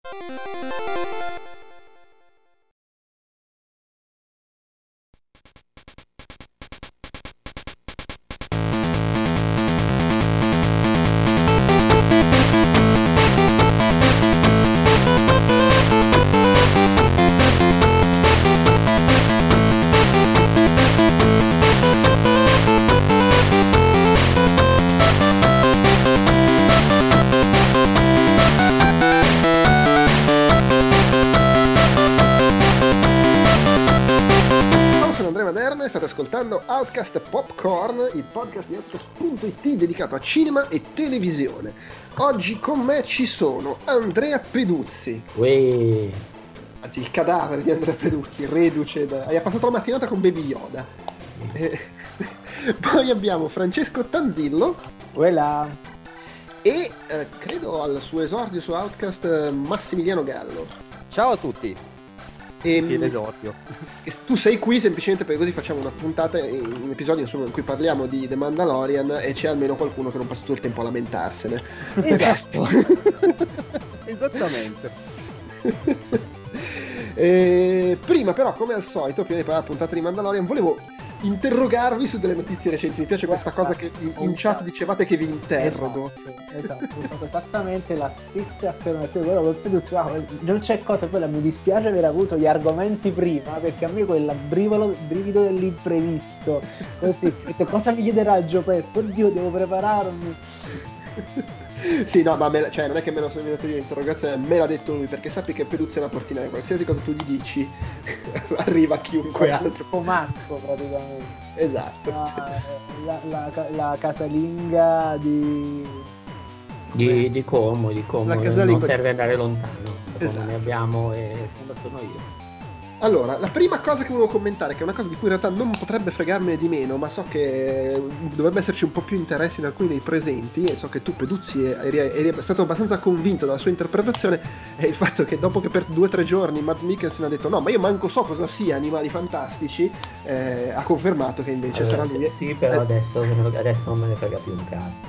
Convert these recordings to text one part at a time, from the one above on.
Outcast Popcorn, il podcast di Outcast.it dedicato a cinema e televisione. Oggi con me ci sono Andrea Peduzzi. Uè. Anzi, il cadavere di Andrea Peduzzi, reduce da... Hai passato la mattinata con Baby Yoda. Poi abbiamo Francesco Tanzillo. Voilà. E credo al suo esordio su Outcast Massimiliano Gallo. Ciao a tutti. Sì, l'esordio. Tu sei qui semplicemente perché così facciamo una puntata, un episodio insomma, in cui parliamo di The Mandalorian e c'è almeno qualcuno che non passa tutto il tempo a lamentarsene. Esatto. Esattamente. Prima però, come al solito, prima di parlare della puntata di Mandalorian, volevo interrogarvi su delle notizie recenti. Mi piace questa cosa che in chat dicevate che vi interrogo. Esatto, ho fatto esattamente la stessa affermazione. Non c'è cosa, quella mi dispiace aver avuto gli argomenti prima, perché a me quel brivido dell'imprevisto, così, cosa mi chiederà Giopetto? Oddio, devo prepararmi. Sì, no, ma non è che me lo sono inventato io l'interrogazione, me l'ha detto lui, perché sappi che Peduzzi è una portina, qualsiasi cosa tu gli dici arriva a chiunque altro. Pomazzo praticamente. Esatto. La casalinga di Como, non serve andare lontano, esatto. Ne abbiamo e sono io. Allora, la prima cosa che volevo commentare, che è una cosa di cui in realtà non potrebbe fregarmene di meno, ma so che dovrebbe esserci un po' più interesse in alcuni dei presenti, e so che tu, Peduzzi, eri stato abbastanza convinto dalla sua interpretazione, è il fatto che dopo che per 2 o 3 giorni Mads Mikkelsen ha detto no, ma io manco so cosa sia Animali Fantastici, ha confermato che invece sarà lui. Sì, però adesso non me ne frega più un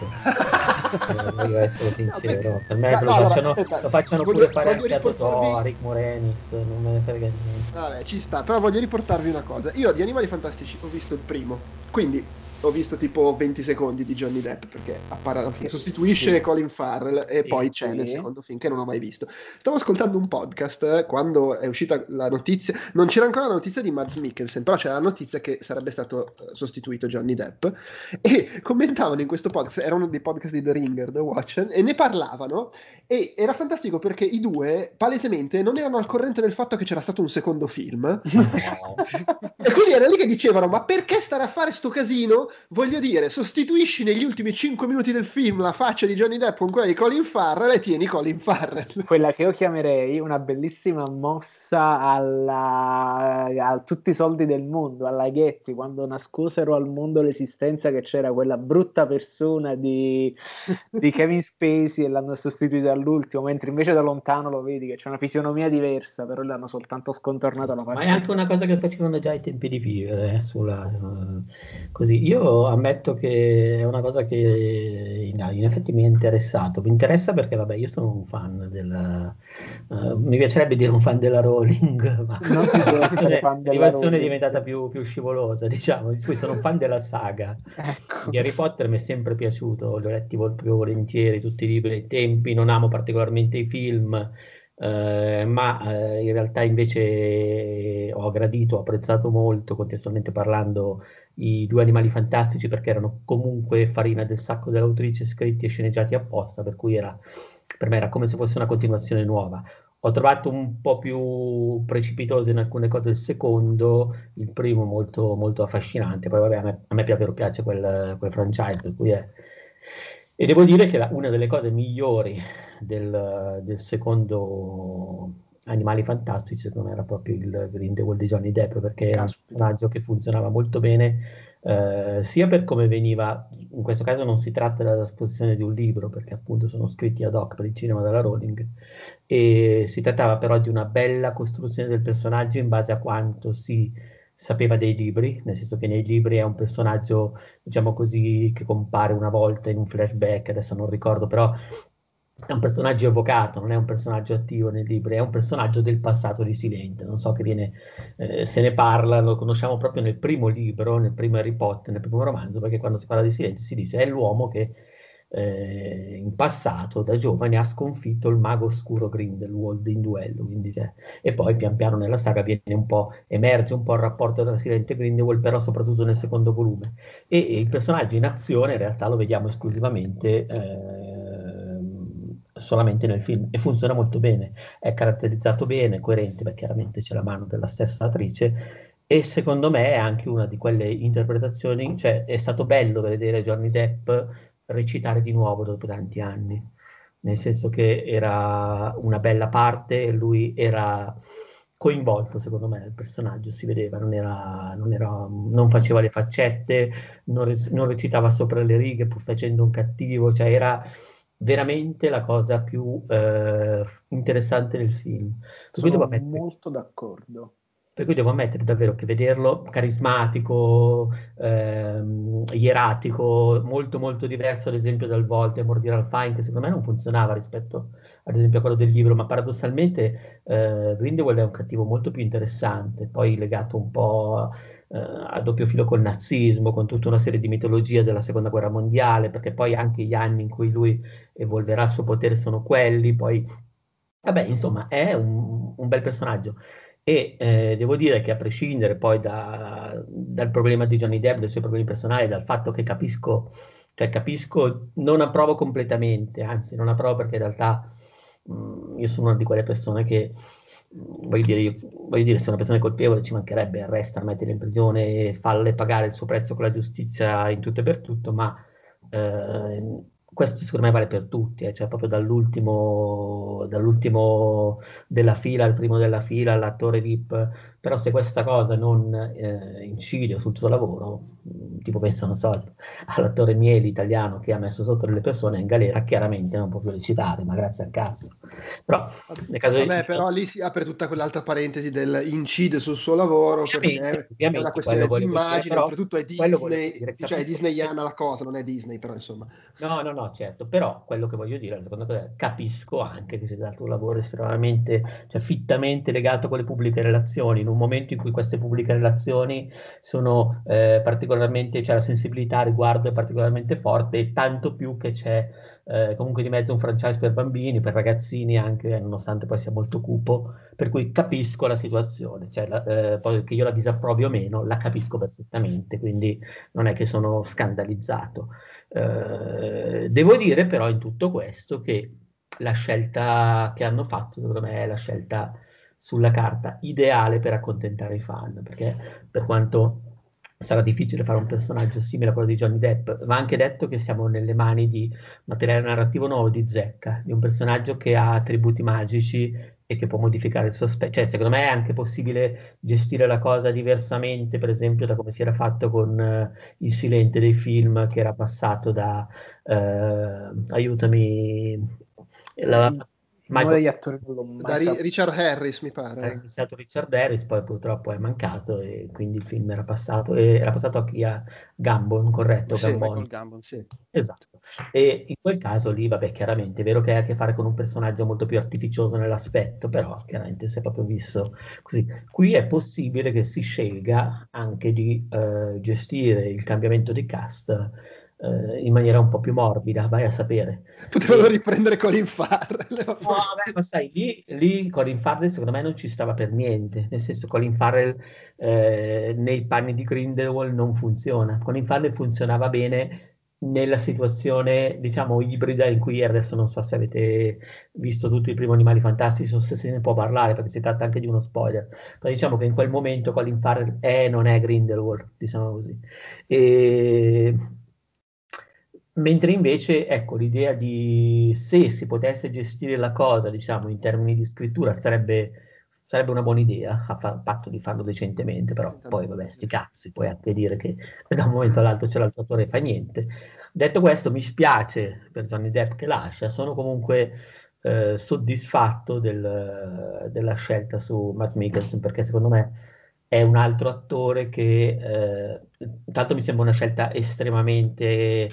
cazzo. Devo essere sincero, per me lo facciano pure fare anche a Totò, a Rick Moranis, non me ne frega niente. Vabbè, ci sta, però voglio riportarvi una cosa. Io di Animali Fantastici ho visto il primo, quindi ho visto tipo 20 secondi di Johnny Depp perché sostituisce Colin Farrell e poi c'è nel secondo film che non ho mai visto. Stavo ascoltando un podcast quando è uscita la notizia, non c'era ancora la notizia di Mads Mikkelsen, però c'era la notizia che sarebbe stato sostituito Johnny Depp e commentavano in questo podcast, era uno dei podcast di The Ringer, The Watch, e ne parlavano e era fantastico perché i due palesemente non erano al corrente del fatto che c'era stato un secondo film e quindi era lì che dicevano ma perché stare a fare sto casino? Voglio dire, sostituisci negli ultimi 5 minuti del film la faccia di Johnny Depp con quella di Colin Farrell e tieni Colin Farrell. Quella che io chiamerei una bellissima mossa a tutti i soldi del mondo, alla Getty, quando nascosero al mondo l'esistenza che c'era quella brutta persona di Kevin Spacey e l'hanno sostituito all'ultimo, mentre invece da lontano lo vedi che c'è una fisionomia diversa, però l'hanno soltanto scontornato la faccia. Ma è anche una cosa che facevano già ai tempi di Vivere, così. Io ammetto che è una cosa che in effetti mi è interessato. Mi interessa perché, vabbè, io sono un fan mi piacerebbe dire un fan della Rowling, ma l'animazione è diventata più scivolosa, diciamo. Poi sono un fan della saga. Ecco. Di Harry Potter mi è sempre piaciuto, li ho letti molto volentieri, tutti i libri ai tempi, non amo particolarmente i film. Ma in realtà invece ho apprezzato molto, contestualmente parlando, i 2 Animali Fantastici perché erano comunque farina del sacco dell'autrice, scritti e sceneggiati apposta, per cui per me era come se fosse una continuazione nuova. Ho trovato un po' più precipitoso in alcune cose il secondo, il primo molto, molto affascinante, poi vabbè a me piace quel franchise, per cui è... E devo dire che una delle cose migliori del secondo Animali Fantastici secondo me era proprio il Grindelwald di Johnny Depp, perché era un personaggio che funzionava molto bene, sia per come veniva, in questo caso non si tratta della trasposizione di un libro perché appunto sono scritti ad hoc per il cinema dalla Rowling, e si trattava però di una bella costruzione del personaggio in base a quanto si sapeva dei libri, nel senso che nei libri è un personaggio, diciamo così, che compare una volta in un flashback, adesso non ricordo, però è un personaggio evocato, non è un personaggio attivo nei libri, è un personaggio del passato di Silente, non so che viene, se ne parla, lo conosciamo proprio nel primo libro, nel primo Harry Potter, nel primo romanzo, perché quando si parla di Silente si dice è l'uomo che in passato, da giovane, ha sconfitto il mago oscuro Grindelwald in duello, quindi, e poi pian piano nella saga emerge un po' il rapporto tra Silente e Grindelwald, però soprattutto nel secondo volume. E il personaggio in azione in realtà lo vediamo esclusivamente solamente nel film e funziona molto bene, è caratterizzato bene, è coerente, perché chiaramente c'è la mano della stessa attrice e secondo me è anche una di quelle interpretazioni, cioè è stato bello vedere Johnny Depp recitare di nuovo dopo tanti anni, nel senso che era una bella parte e lui era coinvolto secondo me nel personaggio, si vedeva, non faceva le faccette, non recitava sopra le righe pur facendo un cattivo, cioè era veramente la cosa più interessante del film. Per cui Sono devo ammettere, molto d'accordo. per cui devo ammettere davvero che vederlo carismatico, ieratico, molto molto diverso ad esempio dal Voldemort di Ralph Fiennes, che secondo me non funzionava rispetto ad esempio a quello del libro, ma paradossalmente Grindelwald è un cattivo molto più interessante, poi legato un po' a doppio filo col nazismo, con tutta una serie di mitologie della seconda guerra mondiale, perché poi anche gli anni in cui lui evolverà il suo potere sono quelli, poi vabbè, insomma, è un bel personaggio. E devo dire che a prescindere poi dal problema di Johnny Depp, dai suoi problemi personali, dal fatto che capisco, cioè capisco, non approvo completamente, anzi non approvo perché in realtà io sono una di quelle persone che, voglio dire, se una persona è colpevole ci mancherebbe, arresta, mettila in prigione, falle pagare il suo prezzo con la giustizia in tutto e per tutto, ma questo secondo me vale per tutti, cioè proprio dall'ultimo della fila al primo della fila, all'attore VIP, però se questa cosa non incide sul suo lavoro, tipo penso, non so, all'attore Mieli italiano che ha messo sotto delle persone in galera, chiaramente non può più recitare, ma grazie al cazzo. Però nel caso Vabbè, però lì si apre tutta quell'altra parentesi del incide sul suo lavoro perché è una ovviamente, quello questione di volevo dire, immagine, però oltretutto è quello volevo Disney, dire, cioè è capisco. disneyana la cosa, non è Disney, però insomma. No, no, no, certo, però quello che voglio dire, la seconda cosa, capisco anche che si è dato un lavoro estremamente, cioè fittamente legato con le pubbliche relazioni, in un momento in cui queste pubbliche relazioni sono particolarmente, cioè la sensibilità a riguardo è particolarmente forte, e tanto più che c'è comunque di mezzo un franchise per bambini, per ragazzini anche, nonostante poi sia molto cupo, per cui capisco la situazione, cioè poi che io la disapprovi o meno, la capisco perfettamente, quindi non è che sono scandalizzato. Devo dire però in tutto questo che la scelta che hanno fatto, secondo me, è la scelta sulla carta ideale per accontentare i fan, perché per quanto sarà difficile fare un personaggio simile a quello di Johnny Depp, va anche detto che siamo nelle mani di materiale narrativo nuovo di Zecca, di un personaggio che ha attributi magici e che può modificare il suo aspetto. Cioè, secondo me è anche possibile gestire la cosa diversamente, per esempio, da come si era fatto con il Silente dei film, che era passato da, aiutami, la, Il nome Michael, degli attori non l'ho Da mai saputo. Richard Harris, mi era pare. iniziato Richard Harris, poi purtroppo è mancato e quindi il film era passato a chi a Gambon, corretto, Sì, Gambon. Michael Gambon. sì. Esatto. E in quel caso lì, vabbè, chiaramente è vero che ha a che fare con un personaggio molto più artificioso nell'aspetto, però chiaramente si è proprio visto così. Qui è possibile che si scelga anche di gestire il cambiamento di cast in maniera un po' più morbida, vai a sapere. Potevano E riprendere Colin Farrell. no, vabbè, ma sai, lì Colin Farrell secondo me non ci stava per niente, nel senso Colin Farrell nei panni di Grindelwald non funziona. Colin Farrell funzionava bene nella situazione, diciamo, ibrida in cui adesso non so se avete visto tutto il primo Animali Fantastici o se se ne può parlare, perché si tratta anche di uno spoiler, ma diciamo che in quel momento Colin Farrell non è Grindelwald, diciamo così. E mentre invece, ecco, l'idea di se si potesse gestire la cosa, diciamo, in termini di scrittura, sarebbe una buona idea, a patto di farlo decentemente, però poi, vabbè, sti cazzi, puoi anche dire che da un momento all'altro c'è l'altro attore e fa niente. Detto questo, mi spiace per Johnny Depp che lascia, sono comunque soddisfatto della scelta su Matt Mikkelsen, perché secondo me è un altro attore che, intanto mi sembra una scelta estremamente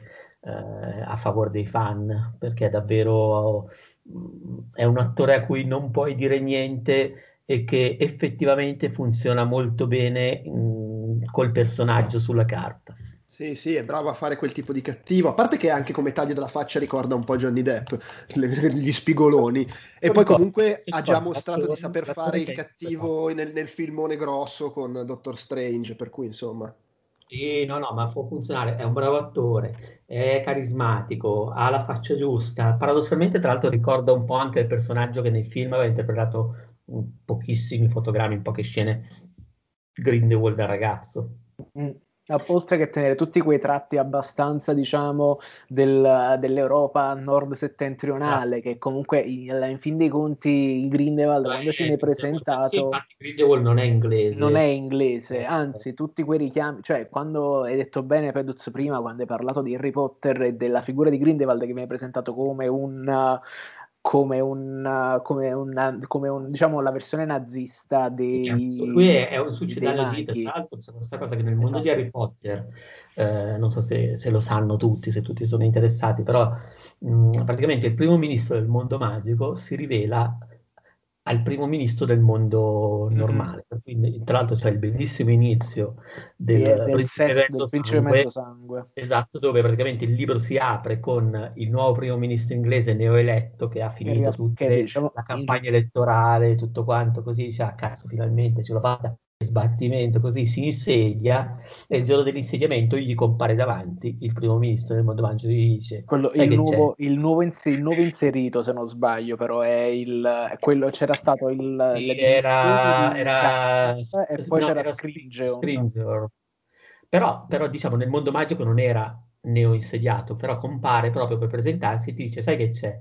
a favore dei fan, perché davvero è un attore a cui non puoi dire niente e che effettivamente funziona molto bene col personaggio sulla carta. Sì, sì, è bravo a fare quel tipo di cattivo. A parte che anche come taglio della faccia ricorda un po' Johnny Depp, gli spigoloni. E poi comunque ha già mostrato di saper fare il cattivo nel filmone grosso con Doctor Strange, per cui insomma... Sì, no, ma può funzionare, è un bravo attore, è carismatico, ha la faccia giusta. Paradossalmente, tra l'altro, ricorda un po' anche il personaggio che nel film aveva interpretato pochissimi fotogrammi, in poche scene, Grindelwald da ragazzo. Mm. Oltre che tenere tutti quei tratti abbastanza, diciamo, dell'Europa nord-settentrionale, che comunque in fin dei conti il Grindelwald, quando ce n'è Sì, presentato, infatti Grindelwald non è inglese. non è inglese, anzi, tutti quei richiami, cioè quando hai detto bene Peduz prima, quando hai parlato di Harry Potter e della figura di Grindelwald che mi hai presentato come un, diciamo, la versione nazista Lui è un dei succedaneo di Hitler. maghi. Tra l'altro c'è questa cosa che nel mondo di Esatto. Harry Potter, non so se lo sanno tutti, se tutti sono interessati, però praticamente il primo ministro del mondo magico si rivela al primo ministro del mondo normale. Quindi, tra l'altro c'è il bellissimo inizio del Principe Del Mezzo principe Sangue, mezzo sangue. esatto, dove praticamente il libro si apre con il nuovo primo ministro inglese neoeletto che ha finito tutta Diciamo, la campagna elettorale, tutto quanto, così dice, ah cazzo, finalmente ce l'ho fatta, sbattimento, così si insedia e il giorno dell'insediamento gli compare davanti il primo ministro del mondo magico e gli dice, sai che c'è? il nuovo inserito, se non sbaglio, però è quello, c'era stato Sì, le dimissioni di era, Gareth e poi no, c'era era Scringeon. Stringer. Però, diciamo, nel mondo magico non era neo-insediato, però compare proprio per presentarsi e ti dice, sai che c'è?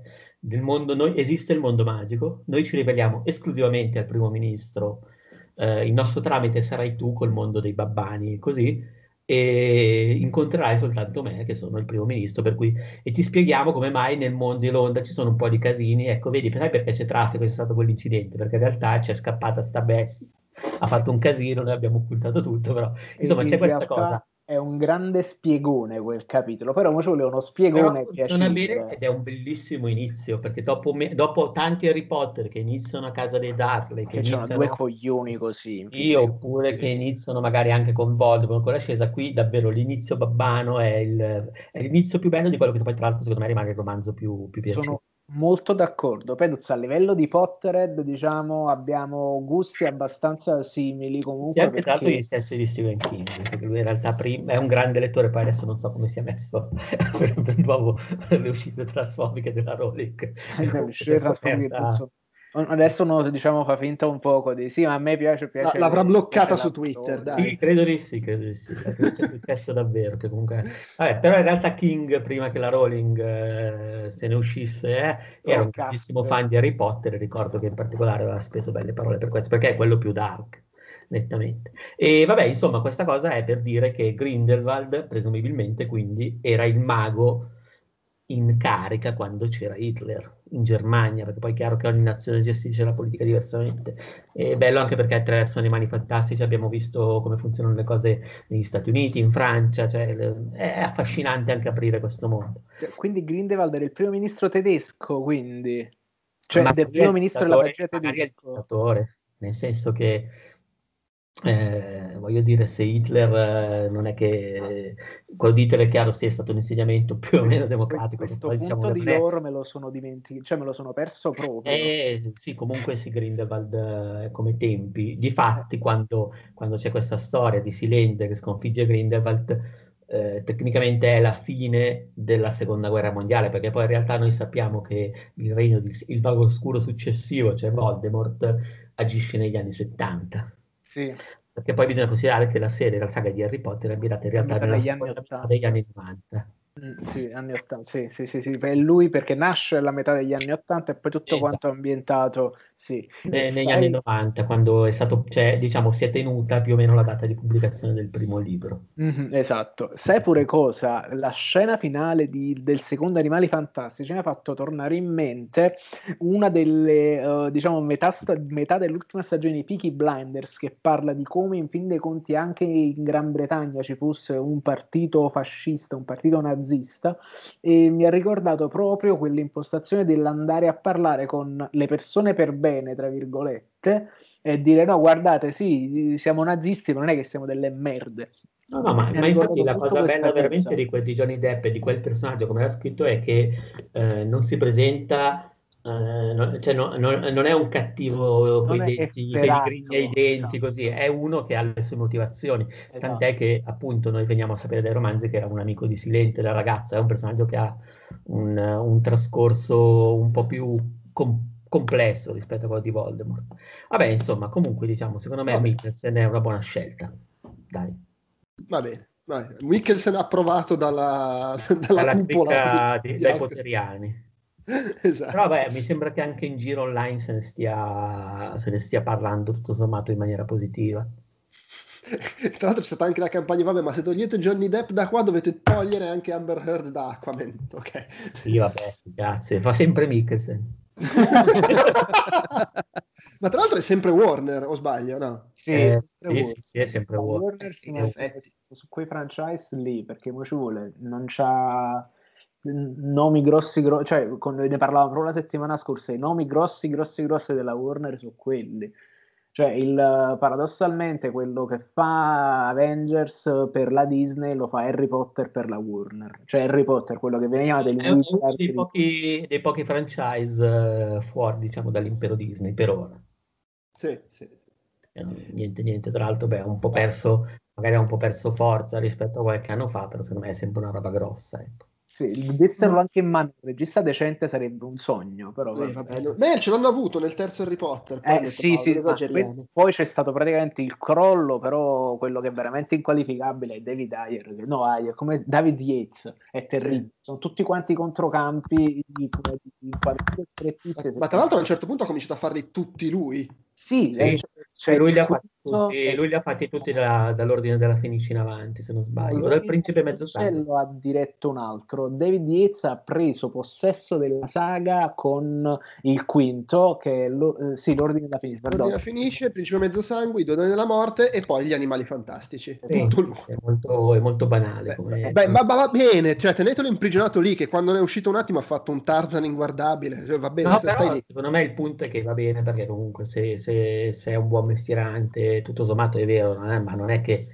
Esiste il mondo magico, noi ci riveliamo esclusivamente al primo ministro, il nostro tramite sarai tu col mondo dei babbani, così, e incontrerai soltanto me, che sono il primo ministro, per cui e ti spieghiamo come mai nel mondo di Londra ci sono un po' di casini. Ecco, vedi, sai perché c'è traffico, c'è stato quell'incidente? Perché in realtà c'è scappata sta Bessie, ha fatto un casino, noi abbiamo occultato tutto, però E insomma c'è in questa realtà cosa. è un grande spiegone quel capitolo, però mo ci vuole uno Però spiegone funziona bene piacevole. ed è un bellissimo inizio, perché dopo tanti Harry Potter che iniziano a casa dei Dursley, che Che c'erano due iniziano coglioni così in fin sì, dei oppure che conti. iniziano magari anche con Voldemort, con l'ascesa, qui davvero l'inizio babbano è l'inizio più bello di quello che poi tra l'altro secondo me rimane il romanzo più piacevole. Sono molto d'accordo. Peduz, a livello di Potterhead, diciamo, abbiamo gusti abbastanza simili Sì, comunque anche tra l'altro gli perché stessi di Stephen King, perché lui in realtà prima è un grande lettore, poi adesso non so come si è messo per nuovo le uscite trasfobiche della Rowling, e comunque si è uscire trasformi scoperta. adesso uno diciamo fa finta un poco di sì, ma a me L'avrà piace bloccata la su Twitter, storia. dai. Sì, credo di sì, credo sia successo davvero, che comunque... Vabbè, però in realtà King, prima che la Rowling se ne uscisse, era un grandissimo Bloccasse. fan di Harry Potter, e ricordo che in particolare aveva speso belle parole per questo, perché è quello più dark, nettamente. E vabbè, insomma, questa cosa è per dire che Grindelwald, presumibilmente, quindi, era il mago in carica quando c'era Hitler in Germania, perché poi è chiaro che ogni nazione gestisce la politica diversamente. È bello anche perché attraverso Animali Fantastici abbiamo visto come funzionano le cose negli Stati Uniti, in Francia, cioè, è affascinante anche aprire questo mondo. Quindi Grindelwald era il primo ministro tedesco, quindi, cioè del Magari è primo il ministro della dittatore, magia magari è il tedesco. dittatore, nel senso che voglio dire, se Hitler non è che quello di Hitler è chiaro, sì, è stato un insediamento più o meno democratico, Questo poi diciamo punto che di non è. lore me lo sono dimenticato, cioè me lo sono perso proprio. Sì, comunque sì, Grindelwald come tempi. Difatti, quando c'è questa storia di Silente che sconfigge Grindelwald, tecnicamente è la fine della seconda guerra mondiale, perché poi in realtà noi sappiamo che il Vago Oscuro successivo, cioè Voldemort, agisce negli anni 70. Sì, Perché poi bisogna considerare che la serie, la saga di Harry Potter è ambientata in è realtà ambientato nella negli anni seconda metà degli 80. anni 90. Sì, anni 80, sì, sì, sì, sì, per lui perché nasce alla metà degli anni 80 e poi tutto quanto Esatto. è ambientato Sì. Negli anni 90, quando è stato, cioè, diciamo, si è tenuta più o meno la data di pubblicazione del primo libro. Esatto. Sai pure cosa? La scena finale del secondo Animali Fantastici mi ha fatto tornare in mente una delle, diciamo, metà dell'ultima stagione di Peaky Blinders, che parla di come in fin dei conti anche in Gran Bretagna ci fosse un partito fascista, un partito nazista, e mi ha ricordato proprio quell'impostazione dell'andare a parlare con le persone per bene, tra virgolette, e dire no, guardate, sì, siamo nazisti, ma non è che siamo delle merde. No, no, ma, Mi ha ma infatti ricordato la molto cosa bella questa veramente cosa. di Johnny Depp e di quel personaggio, come era scritto, è che non si presenta, cioè non è un cattivo coi Non è denti, che gli griglia i efferato, denti esatto, così, è uno che ha le sue motivazioni. esatto. Tant'è che appunto noi veniamo a sapere dai romanzi che era un amico di Silente, la ragazza, è un personaggio che ha un trascorso un po' più complesso rispetto a quello di Voldemort. Vabbè, insomma, comunque diciamo, secondo me Vabbè, Mikkelsen è una buona scelta. Dai. va bene. Vai. Mikkelsen approvato dalla Dalla cupola cricca di dai altre. poteriani. Però Esatto. beh, mi sembra che anche in giro online se ne stia parlando tutto sommato in maniera positiva. Tra l'altro c'è stata anche la campagna, vabbè, ma se togliete Johnny Depp da qua dovete togliere anche Amber Heard da Aquaman, ok? Sì, vabbè, sti cazzi, fa sempre Mikkelsen. Ma tra l'altro è sempre Warner, o sbaglio, no? Sì, sempre Sì, sì, sì, è Warner. sempre La vuoto. Warner si In mantiene effetti. su quei franchise lì, perché mo ci vuole, non c'ha nomi grossi, cioè ne parlavamo proprio la settimana scorsa, i nomi grossi della Warner su quelli. Cioè, paradossalmente quello che fa Avengers per la Disney lo fa Harry Potter per la Warner. Cioè Harry Potter, quello che veniva del È uno Wizard. dei pochi franchise fuori, diciamo, dall'impero Disney per ora. Sì, sì. Niente, tra l'altro, beh, ha un po' perso, magari ha un po' perso forza rispetto a qualche anno fa, però secondo me è sempre una roba grossa, ecco. Sì, dessero anche in mano un regista decente sarebbe un sogno, però Vabbè, vabbè. beh, ce l'hanno avuto nel terzo Harry Potter, poi hanno detto Sì, no, non sì, ma esageriamo. poi c'è stato praticamente il crollo, però quello che è veramente inqualificabile è David Ayer, no, Ayer, come David Yates, è Sì. terribile, sono tutti quanti controcampi di inquadrature strettissime. Ma tra l'altro a un certo punto ha cominciato a farli tutti lui. Sì, Sì, c'è lui il li ha fatti quinto, tutti, lui li ha fatti tutti dall'Ordine della Fenice in avanti, se non no, sbaglio, o dal l'ordine Principe del Mezzosangue. Cielo ha diretto un altro. David Yates ha preso possesso della saga con il quinto, che è sì, l'ordine della Fenice, perdono. L'ordine finisce, il principe mezzosangue, i due doni della morte e poi gli animali fantastici. Sì, Tutto lui. è molto banale Beh, come... beh, ma va bene, cioè tenetelo imprigionato lì, che quando ne è uscito un attimo ha fatto un Tarzan inguardabile, cioè, va bene, No, stai però lì. secondo me il punto è che va bene perché comunque se è un buon mestierante, tutto sommato è vero, ma non è che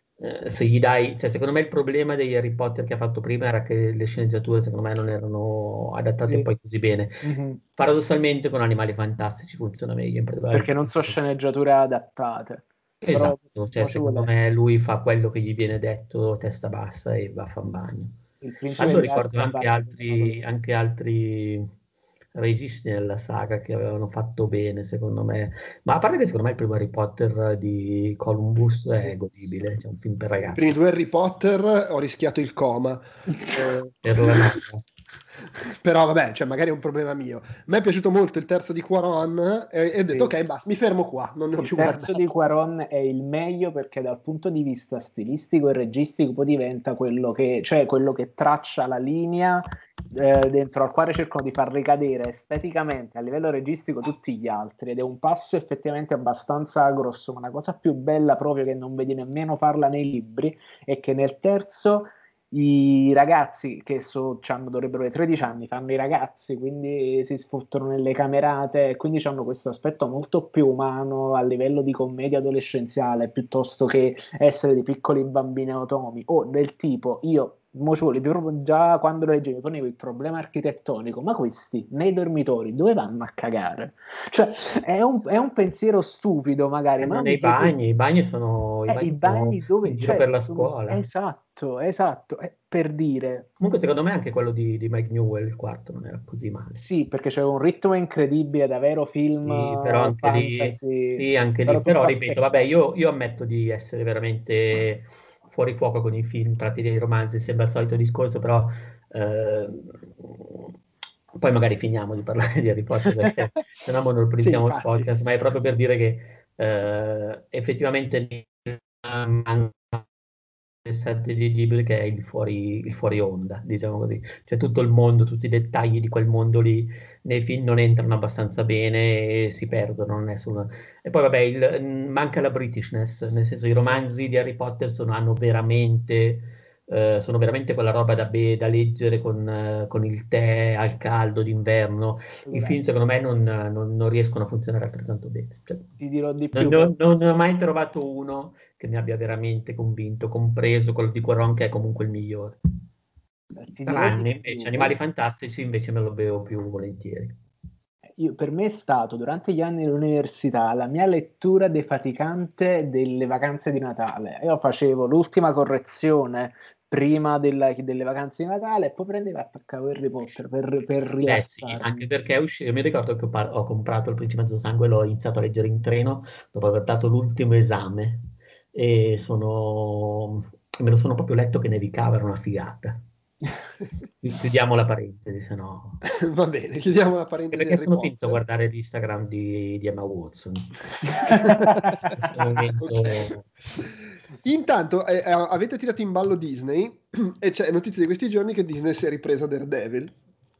se gli dai, cioè secondo me il problema degli Harry Potter che ha fatto prima era che le sceneggiature secondo me non erano adattate Sì. poi così bene. Mhm. Paradossalmente con Animali Fantastici funziona meglio, in particolare il Perché non so primo. sceneggiature adattate, però Esatto, cioè mo ci secondo vuole me lui fa quello che gli viene detto testa bassa e va a fan bagno. il principe Tanto di ricordo Azkaban. anche altri registi nella saga che avevano fatto bene, secondo me. Ma a parte che secondo me il primo Harry Potter di Columbus è godibile, c'è un film per I primi ragazzi, due Harry Potter ho rischiato il coma. per la noia. Però vabbè, cioè magari è un problema mio. A me è piaciuto molto il terzo di Quaron e ho detto Sì. ok, basta, mi fermo qua, non ne ho Il più terzo di guardato. Quaron è il meglio perché dal punto di vista stilistico e registico poi diventa quello che traccia la linea dentro al quale cercano di far ricadere esteticamente a livello registico tutti gli altri ed è un passo effettivamente abbastanza grosso, ma la cosa più bella proprio che non vedi nemmeno farla nei libri è che nel terzo i ragazzi che dovrebbero avere 13 anni fanno i ragazzi, quindi si sfruttano nelle camerate e quindi hanno questo aspetto molto più umano a livello di commedia adolescenziale piuttosto che essere dei piccoli bambini autonomi o del tipo io mo ci vuole, proprio già quando lo leggevo ponevo il problema architettonico, ma questi nei dormitori dove vanno a cagare? Cioè è un pensiero stupido magari, ma Nei bagni, i i bagni sono bagni dove in giro per c'è, la scuola. esatto, è per dire, Comunque secondo me anche quello di Mike Newell, il quarto, non era così male. sì, perché c'è un ritmo incredibile, davvero film Sì, però anche lì, fantasy, sì, anche lì, però però tutto ripeto, vabbè, azzeccato. io ammetto di essere veramente fuori fuoco con i film tratti dei romanzi, sembra il solito discorso, però eh, Poi magari finiamo di parlare di Harry Potter perché se no Sì, monopolizziamo il infatti. podcast, ma è proprio per dire che effettivamente manca il set di libri che è il fuori onda, diciamo così. Cioè tutto il mondo, tutti i dettagli di quel mondo lì nei film non entrano abbastanza bene e si perdono. Non è solo... E poi vabbè, manca la Britishness, nel senso i romanzi di Harry Potter sono veramente quella roba da leggere con il tè al caldo d'inverno. I film secondo me non riescono a funzionare altrettanto bene. Cioè, Ti dirò di non, più. non ho mai trovato uno che mi abbia veramente convinto, compreso quello di Quaron che è comunque il migliore. Ti dirò Tranne di invece più. Animali Fantastici, invece me lo bevo più volentieri. Per me è stato durante gli anni dell'università la mia lettura defaticante delle vacanze di Natale. Io facevo l'ultima correzione prima delle vacanze di Natale e poi prendevo e attaccavo Harry Potter per Beh sì, anche rilassarmi. perché è uscito, mi ricordo che ho comprato Il Principe Mezzo Sangue e l'ho iniziato a leggere in treno dopo aver dato l'ultimo esame e me lo sono proprio letto che nevicava, era una figata. Chiudiamo la parentesi, se no... Va bene, chiudiamo la Anche parentesi perché Harry sono finito a Potter. guardare l'Instagram di Emma Watson. In questo Ok. momento... Intanto avete tirato in ballo Disney e c'è notizia di questi giorni che Disney si è ripresa Daredevil.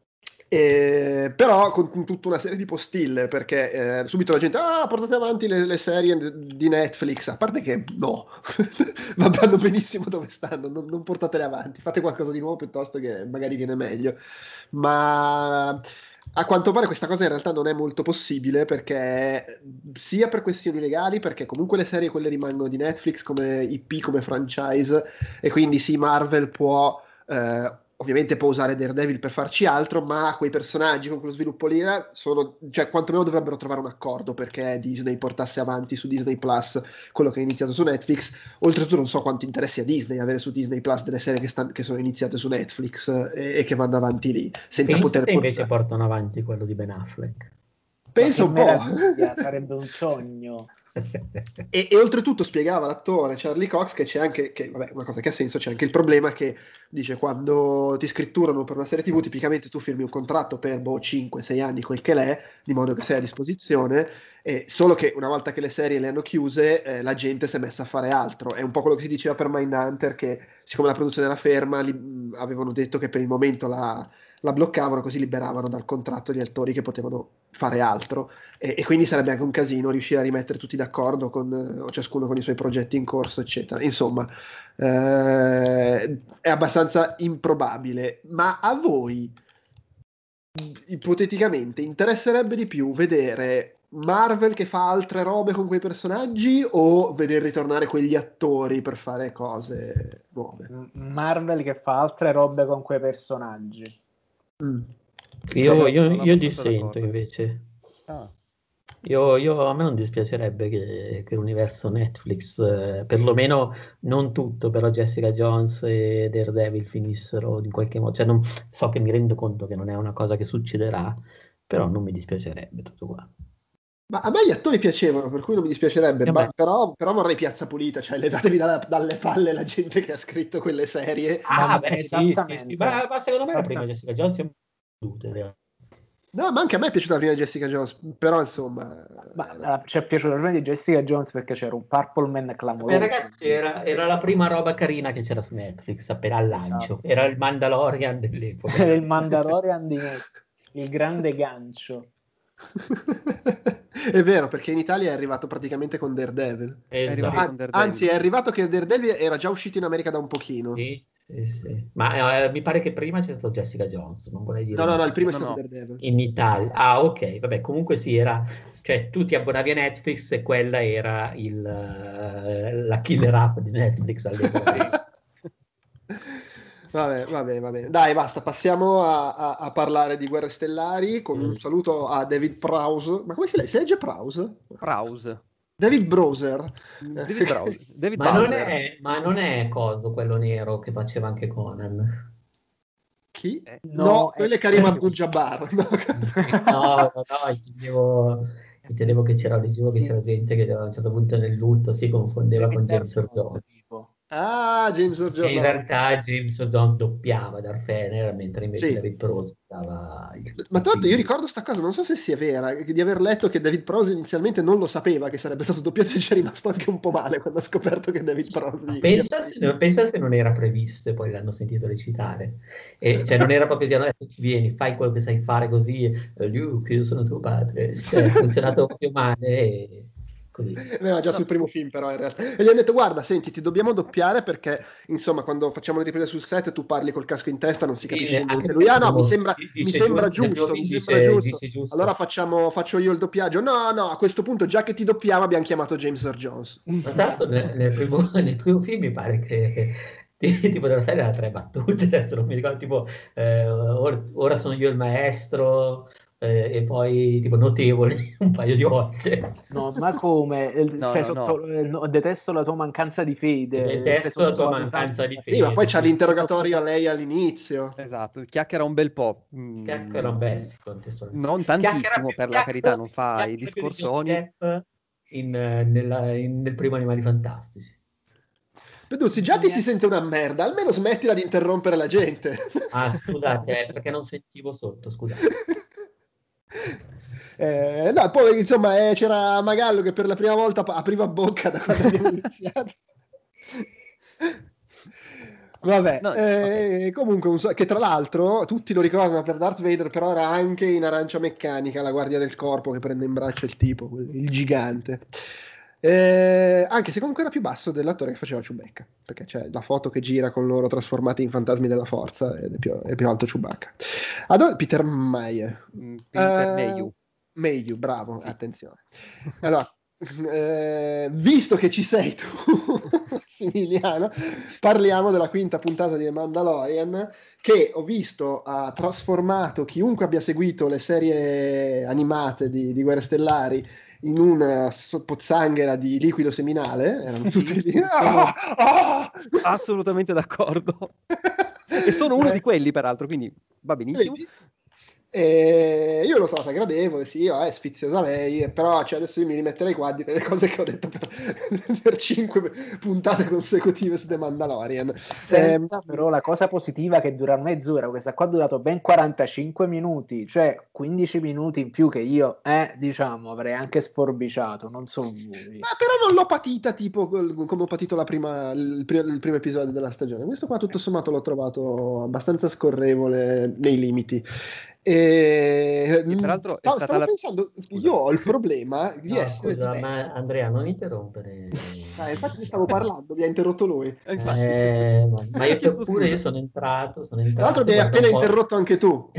Però con tutta una serie di postille perché subito la gente portate avanti le serie di Netflix, a parte che no, vanno benissimo dove stanno, non portatele avanti, fate qualcosa di nuovo piuttosto che magari viene meglio, ma a quanto pare questa cosa in realtà non è molto possibile perché sia per questioni legali, perché comunque le serie quelle rimangono di Netflix come IP, come franchise, e quindi sì, Marvel può ovviamente può usare Daredevil per farci altro, ma quei personaggi con quello sviluppo lì cioè quantomeno dovrebbero trovare un accordo perché Disney portasse avanti su Disney Plus quello che è iniziato su Netflix. Oltretutto non so quanto interessi a Disney avere su Disney Plus delle serie che sono iniziate su Netflix e che vanno avanti lì senza Pensa poter se invece portare. portano avanti quello di Ben Affleck. Ma Pensa che un po'. meraviglia, sarebbe un sogno. E oltretutto spiegava l'attore Charlie Cox che c'è anche, che, vabbè, una cosa che ha senso, c'è anche il problema che dice quando ti scritturano per una serie TV, tipicamente tu firmi un contratto per 5-6 anni, quel che l'è, di modo che sei a disposizione, solo che una volta che le serie le hanno chiuse, la gente si è messa a fare altro. È un po' quello che si diceva per Mindhunter, che siccome la produzione era ferma, avevano detto che per il momento la bloccavano, così liberavano dal contratto gli attori che potevano fare altro. E quindi sarebbe anche un casino riuscire a rimettere tutti d'accordo con ciascuno con i suoi progetti in corso, eccetera. Insomma, è abbastanza improbabile. Ma a voi, ipoteticamente, interesserebbe di più vedere Marvel che fa altre robe con quei personaggi o vedere ritornare quegli attori per fare cose nuove? Marvel che fa altre robe con quei personaggi. Mm. Io Sono abbastanza dissento d'accordo. invece. Ah. A me non dispiacerebbe che l'universo Netflix, perlomeno non tutto, però Jessica Jones e Daredevil finissero in qualche modo. Cioè, so che mi rendo conto che non è una cosa che succederà, però non mi dispiacerebbe tutto qua. Ma a me gli attori piacevano, per cui non mi dispiacerebbe, E a me- però vorrei piazza pulita, cioè levatevi dalle palle la gente che ha scritto quelle serie. beh, sì. Ma secondo me la prima Jessica Jones è molto. No, ma anche a me è piaciuta la prima Jessica Jones, però insomma... Ma ci è piaciuto prima di Jessica Jones perché c'era un Purple Man clamoroso. Ragazzi, era la prima roba carina che c'era su Netflix appena al lancio. Esatto. Era il Mandalorian dell'epoca. Era il Mandalorian di Netflix, il grande gancio. È vero, perché in Italia è arrivato praticamente con Daredevil. È arrivato con Daredevil. Anzi, è arrivato che Daredevil era già uscito in America da un pochino. Sì. Ma mi pare che prima c'è stato Jessica Jones, non vorrei dire. No, il primo è No, stato no. Daredevil. In Italia. Ah, ok, vabbè, comunque sì, era... Cioè, tu ti abbonavi a Netflix e quella era la killer app di Netflix all'epoca. Vabbè. Dai, basta, passiamo a parlare di Guerre Stellari con un saluto a David Prowse. Ma come si legge Prowse? Prowse. David Browser. David Browse. David Ma Bowser. non è coso quello nero che faceva anche Conan. Chi? No, No, quello è Karim è- Abdul-Jabbar. No, intendevo che c'era gente che a un certo punto nel lutto si confondeva con David James Earl Dark, Jones. tipo. Ah, James Earl E Jones. in No. realtà James Earl Jones doppiava Darth Vader, mentre invece Sì. David Prowse dava Ma tra l'altro io ricordo sta cosa, non so se sia vera, di aver letto che David Prowse inizialmente non lo sapeva che sarebbe stato doppiato e ci è rimasto anche un po' male quando ha scoperto che David Prowse pensa se non era previsto e poi l'hanno sentito recitare. E, cioè non era proprio di hanno detto vieni, fai quello che sai fare così, Luke, io sono tuo padre. Cioè, ha funzionato proprio male e così. Aveva già sul primo film però in realtà. E gli hanno detto guarda, senti, ti dobbiamo doppiare perché insomma quando facciamo le riprese sul set tu parli col casco in testa, non si capisce niente. Anche Lui, perché no, mi tipo, sembra dice nel primo giusto, film mi sembra giusto. dice giusto. Allora faccio io il doppiaggio. No, no, a questo punto già che ti doppiamo abbiamo chiamato James Earl Jones. Ma tanto nel primo film mi pare che tipo della serie ha 3 battute, adesso non mi ricordo, tipo ora sono io il maestro e poi tipo notevole un paio di volte. No, ma come? No, Cioè, no. no, detesto la tua mancanza di fede, stai Detesto la tua sottovalutando. mancanza di Sì, ma poi fede. c'ha Sì, sì. l'interrogatorio a lei all'inizio. Esatto, chiacchiera un bel po'. Chiacchiera bestia contestualmente. Non tantissimo, per la carità, non fa i Chiacchiera più di Johnny discorsoni. Depp nel primo Animali Fantastici. Peduzzi, già ti si sente una merda, almeno smettila di interrompere la gente. Ah, scusate, perché non sentivo sotto, scusate. No, poi insomma c'era Magallo che per la prima volta apriva bocca da quando abbiamo iniziato. Vabbè, No, ok. comunque, che tra l'altro tutti lo ricordano per Darth Vader, però era anche in Arancia Meccanica, la guardia del corpo che prende in braccio il tipo, il gigante. Anche se comunque era più basso dell'attore che faceva Chewbacca, perché c'è la foto che gira con loro trasformati in fantasmi della forza ed è più alto Chewbacca. Peter Mayer. Peter Mayhew. Mayhew, bravo, Sì. attenzione. Allora, visto che ci sei tu, Massimiliano, parliamo della quinta puntata di The Mandalorian, che ho visto ha trasformato chiunque abbia seguito le serie animate di Guerre Stellari in una pozzanghera di liquido seminale. Erano tutti lì. Sono assolutamente d'accordo. E sono uno di quelli, peraltro, quindi va benissimo. Vedi? E io l'ho trovata gradevole, sì, è sfiziosa lei, però cioè, adesso io mi rimetterei qua a dire le cose che ho detto per 5 puntate consecutive su The Mandalorian. Senza però la cosa positiva che dura mezz'ora, questa qua ha durato ben 45 minuti, cioè 15 minuti in più che io, diciamo, avrei anche sforbiciato, non so voi. Ma però non l'ho patita tipo come ho patito il primo episodio della stagione. Questo qua tutto sommato l'ho trovato abbastanza scorrevole nei limiti. E peraltro è stata stavo la... pensando, Scusa. io ho il problema di No, essere scusa, diverso. ma Andrea, non interrompere. Infatti mi stavo parlando, mi ha interrotto lui. Infatti. Ma io Chiesto pure scusa. io sono entrato. Tra l'altro mi hai guarda appena un po'. interrotto anche tu.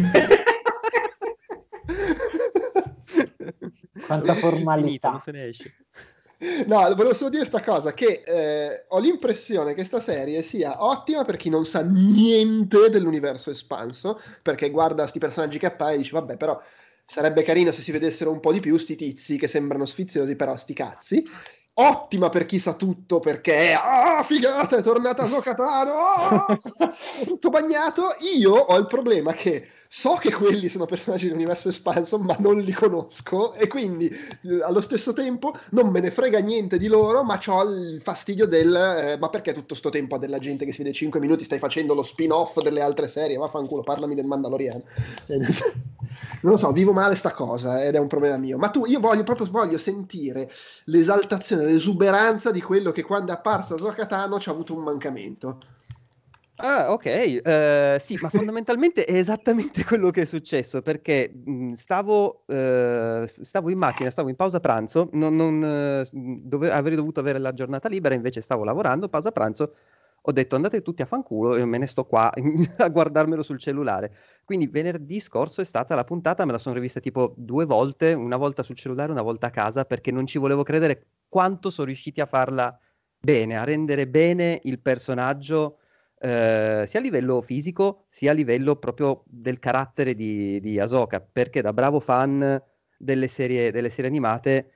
Quanta formalità. Non se ne esce. No, volevo solo dire sta cosa, che ho l'impressione che sta serie sia ottima per chi non sa niente dell'universo espanso, perché guarda sti personaggi che appaiono e dice, vabbè, però sarebbe carino se si vedessero un po' di più sti tizi che sembrano sfiziosi, però sti cazzi. Ottima per chi sa tutto, perché figata, è tornata Ahsoka Tano, tutto bagnato. Io ho il problema che so che quelli sono personaggi dell'universo espanso, ma non li conosco e quindi allo stesso tempo non me ne frega niente di loro, ma ho il fastidio del ma perché tutto sto tempo a della gente che si vede 5 minuti stai facendo lo spin-off delle altre serie, vaffanculo, parlami del Mandaloriano. Non lo so, vivo male sta cosa ed è un problema mio, ma io voglio sentire l'esaltazione, l'esuberanza di quello che quando è apparsa Ahsoka Tano ci ha avuto un mancamento. Ah, ok, sì, ma fondamentalmente è esattamente quello che è successo, perché stavo in macchina, stavo in pausa pranzo, avrei dovuto avere la giornata libera, invece stavo lavorando, pausa pranzo, ho detto andate tutti a fanculo e me ne sto qua a guardarmelo sul cellulare. Quindi venerdì scorso è stata la puntata, me la sono rivista tipo 2 volte, una volta sul cellulare, una volta a casa, perché non ci volevo credere quanto sono riusciti a farla bene, a rendere bene il personaggio sia a livello fisico sia a livello proprio del carattere di Ahsoka, perché da bravo fan delle serie animate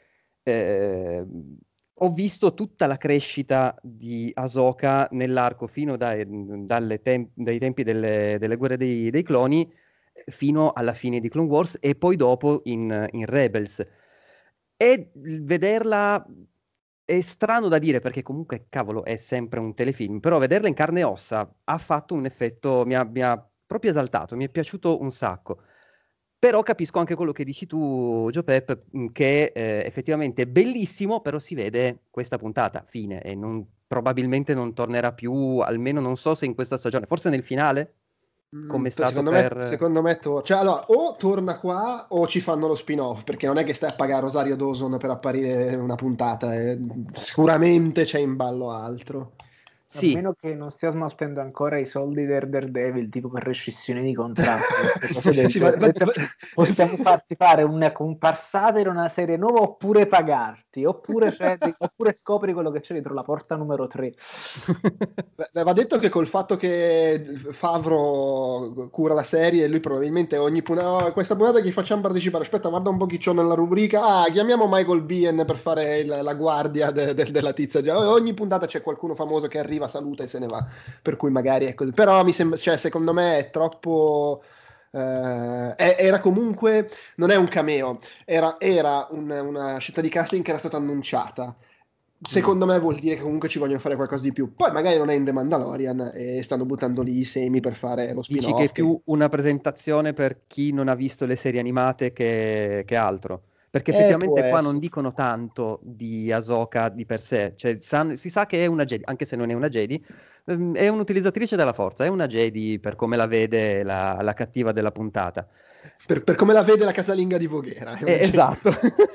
ho visto tutta la crescita di Ahsoka nell'arco fino dai tempi delle guerre dei cloni fino alla fine di Clone Wars e poi dopo in Rebels. E vederla è strano da dire perché comunque, cavolo, è sempre un telefilm, però vederla in carne e ossa ha fatto un effetto, mi ha proprio esaltato, mi è piaciuto un sacco. Però capisco anche quello che dici tu, Gio Pep, che effettivamente è bellissimo, però si vede questa puntata, fine, e probabilmente non tornerà più, almeno non so se in questa stagione, forse nel finale, come è stato secondo me cioè, allora, o torna qua o ci fanno lo spin-off, perché non è che stai a pagare Rosario Dawson per apparire una puntata, sicuramente c'è in ballo altro. A Sì, meno che non stia smaltendo ancora i soldi del Daredevil, tipo per rescissione di contratto, queste cose del Sì, genere. Possiamo farti fare un comparsata in una serie nuova oppure pagarti, oppure scopri quello che c'è dietro la porta numero 3. Va detto che col fatto che Favreau cura la serie, lui probabilmente questa puntata che facciamo partecipare, aspetta, guarda un po' chi c'ho nella rubrica, chiamiamo Michael Biehn per fare la guardia della tizia, ogni puntata c'è qualcuno famoso che arriva, saluta e se ne va, per cui magari è così, però mi sembra, cioè, secondo me è troppo... era comunque, non è un cameo, era una scelta di casting che era stata annunciata. Secondo me vuol dire che comunque ci vogliono fare qualcosa di più. Poi magari non è in The Mandalorian e stanno buttando lì i semi per fare lo dici spin-off. che è più una presentazione per chi non ha visto le serie animate che altro. Perché può effettivamente qua non essere. dicono tanto di Ahsoka di per sé, cioè si sa che è una Jedi, anche se non è una Jedi, è un'utilizzatrice della forza, è una Jedi per come la vede la cattiva della puntata. Per come la vede la casalinga di Voghera. Esatto.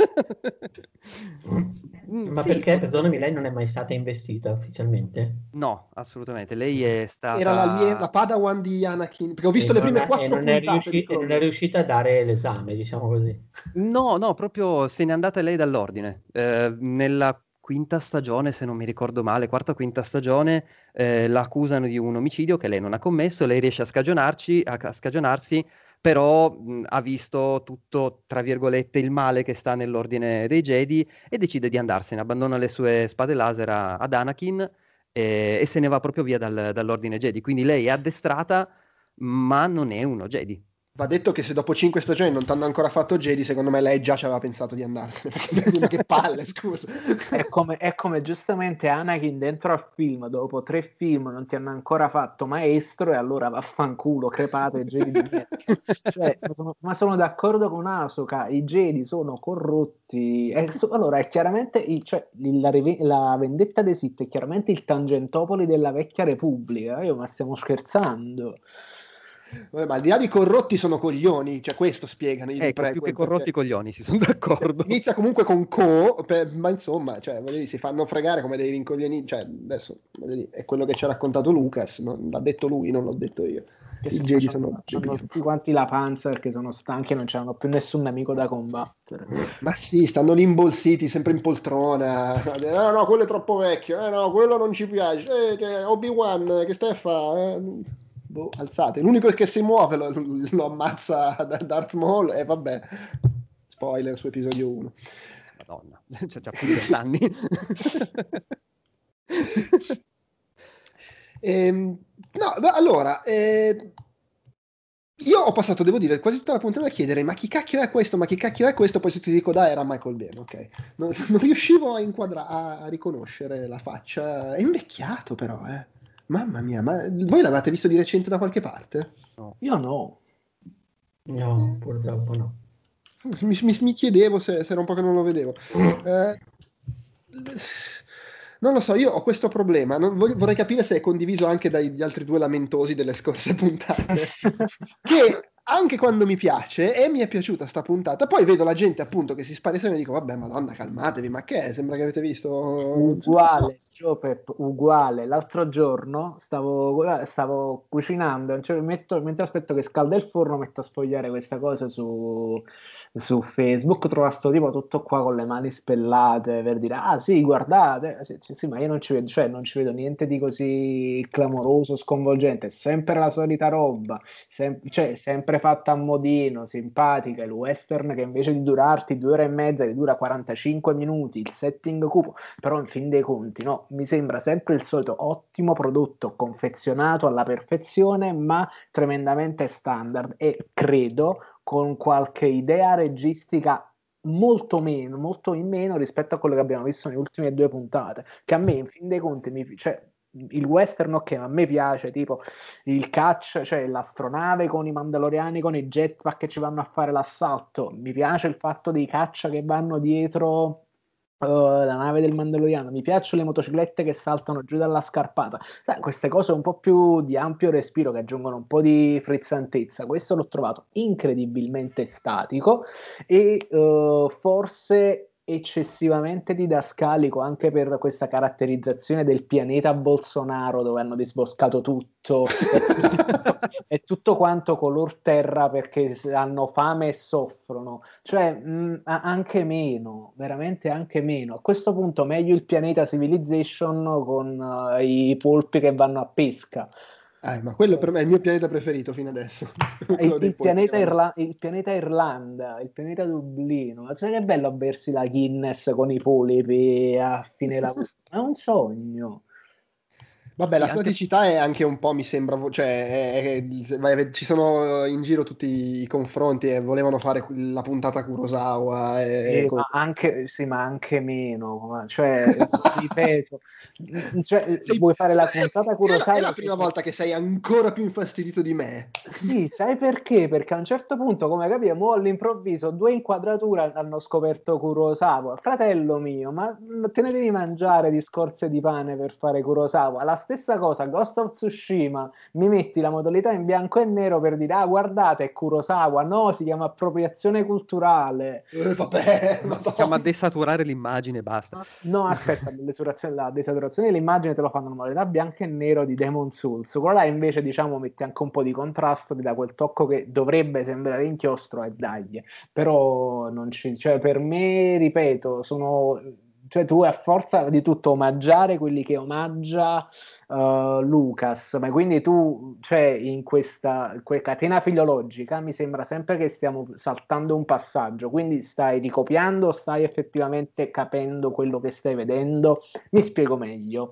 Ma Sì, perché, perdonami, lei non è mai stata investita ufficialmente? no, assolutamente. Lei è Era la stata... Padawan di Anakin, perché ho visto le prime 4 puntate di E non è Clone. riuscita a dare l'esame, diciamo così. No, proprio se n'è andata lei dall'ordine. Nella quinta stagione, se non mi ricordo male, quarta o quinta stagione, la accusano di un omicidio che lei non ha commesso, lei riesce a scagionarsi, però ha visto tutto, tra virgolette, il male che sta nell'ordine dei Jedi e decide di andarsene, abbandona le sue spade laser ad Anakin e se ne va proprio via dall'ordine Jedi. Quindi lei è addestrata, ma non è uno Jedi. Va detto che se dopo 5 stagioni non ti hanno ancora fatto Jedi, secondo me lei già ci aveva pensato di andarsene. Perché che palle, scusa. È come giustamente Anakin dentro al film, dopo 3 film non ti hanno ancora fatto maestro e allora vaffanculo, crepate Jedi di merda. Cioè, ma sono d'accordo con Ahsoka, i Jedi sono corrotti. Allora, è chiaramente la vendetta dei Sith è chiaramente il Tangentopoli della vecchia Repubblica. Ma stiamo scherzando. Vabbè, ma al di là di corrotti sono coglioni, cioè questo spiegano i Ecco, più che prequel, corrotti perché coglioni, si sono d'accordo. inizia comunque con ma insomma, cioè, voglio dire, si fanno fregare come dei rincoglioniti, cioè adesso voglio dire, è quello che ci ha raccontato Lucas, l'ha detto lui, non l'ho detto io. Che I Jedi sono hanno tutti quanti la panza perché sono stanchi e non c'hanno più nessun nemico da combattere. Ma sì, stanno lì imbolsiti, sempre in poltrona. No, quello è troppo vecchio. No, quello non ci piace. Che Obi-Wan, che stai a fare? Boh, alzate. L'unico che si muove lo ammazza Darth Maul e vabbè. Spoiler su episodio 1. Madonna, c'è già più di 20 anni. No, allora, io ho passato, devo dire, quasi tutta la puntata a chiedere ma chi cacchio è questo, ma chi cacchio è questo, poi se ti dico era Michael Biehn, ok. Non riuscivo a riconoscere la faccia, è invecchiato però, Mamma mia, ma voi l'avete visto di recente da qualche parte? No. Io no. No, purtroppo no. Mi chiedevo se era un po' che non lo vedevo. Non lo so, io ho questo problema, vorrei capire se è condiviso anche dagli altri 2 lamentosi delle scorse puntate, che anche quando mi piace, e mi è piaciuta sta puntata, poi vedo la gente appunto che si spara insieme e dico, vabbè, madonna, calmatevi, ma che è? Sembra che avete visto... Uguale, Jopep, uguale. L'altro giorno stavo cucinando, cioè mentre aspetto che scalda il forno, metto a sfogliare questa cosa su Facebook, trovo sto tipo tutto qua con le mani spellate per dire, ah sì, guardate, sì, ma io non ci vedo, cioè, non ci vedo niente di così clamoroso, sconvolgente, è sempre la solita roba, sempre fatta a modino, simpatica, il western che invece di durarti 2 ore e mezza, ti dura 45 minuti, il setting cupo, però in fin dei conti, no, mi sembra sempre il solito ottimo prodotto confezionato alla perfezione, ma tremendamente standard e credo con qualche idea registica molto in meno rispetto a quello che abbiamo visto nelle ultime 2 puntate, che a me in fin dei conti cioè, il western ok, ma a me piace tipo il catch, cioè l'astronave con i mandaloriani con i jetpack che ci vanno a fare l'assalto, mi piace il fatto dei caccia che vanno dietro la nave del Mandaloriano, mi piacciono le motociclette che saltano giù dalla scarpata. Sai, queste cose un po' più di ampio respiro che aggiungono un po' di frizzantezza. Questo l'ho trovato incredibilmente statico e forse eccessivamente didascalico anche per questa caratterizzazione del pianeta Bolsonaro dove hanno disboscato tutto e tutto quanto color terra perché hanno fame e soffrono, cioè anche meno, veramente anche meno. A questo punto meglio il pianeta Civilization con i polpi che vanno a pesca. Ma quello per me è il mio pianeta preferito fino adesso. Quello dei Il polpi che pianeta, vanno- il pianeta Irlanda, il pianeta Dublino, cioè che bello bersi la Guinness con i polipi a fine lavoro, è un sogno. Vabbè, Sì, la anche staticità è anche un po', mi sembra, cioè, ci sono in giro tutti i confronti e volevano fare la puntata Kurosawa. Sì, ma anche meno, cioè, ripeto, cioè, Sei- vuoi fare la puntata è la Kurosawa? prima volta che sei ancora più infastidito di me. Sì, sai perché? Perché a un certo punto, come capiamo, all'improvviso 2 inquadrature hanno scoperto Kurosawa. Fratello mio, ma te ne devi mangiare di scorze di pane per fare Kurosawa? La stessa cosa, Ghost of Tsushima, mi metti la modalità in bianco e nero per dire, ah, guardate, è Kurosawa. No, si chiama appropriazione culturale. Vabbè, si chiama Madonna. desaturare l'immagine, basta. No, aspetta, la desaturazione dell'immagine te lo fanno in modalità bianco e nero di Demon Souls. Quello là invece, diciamo, mette anche un po' di contrasto, ti dà quel tocco che dovrebbe sembrare inchiostro e dagli. Però non ci, cioè, per me, ripeto, cioè tu a forza di tutto omaggiare quelli che omaggia Lucas, ma quindi tu, cioè, in questa catena filologica mi sembra sempre che stiamo saltando un passaggio, quindi stai ricopiando, stai effettivamente capendo quello che stai vedendo. Mi spiego meglio.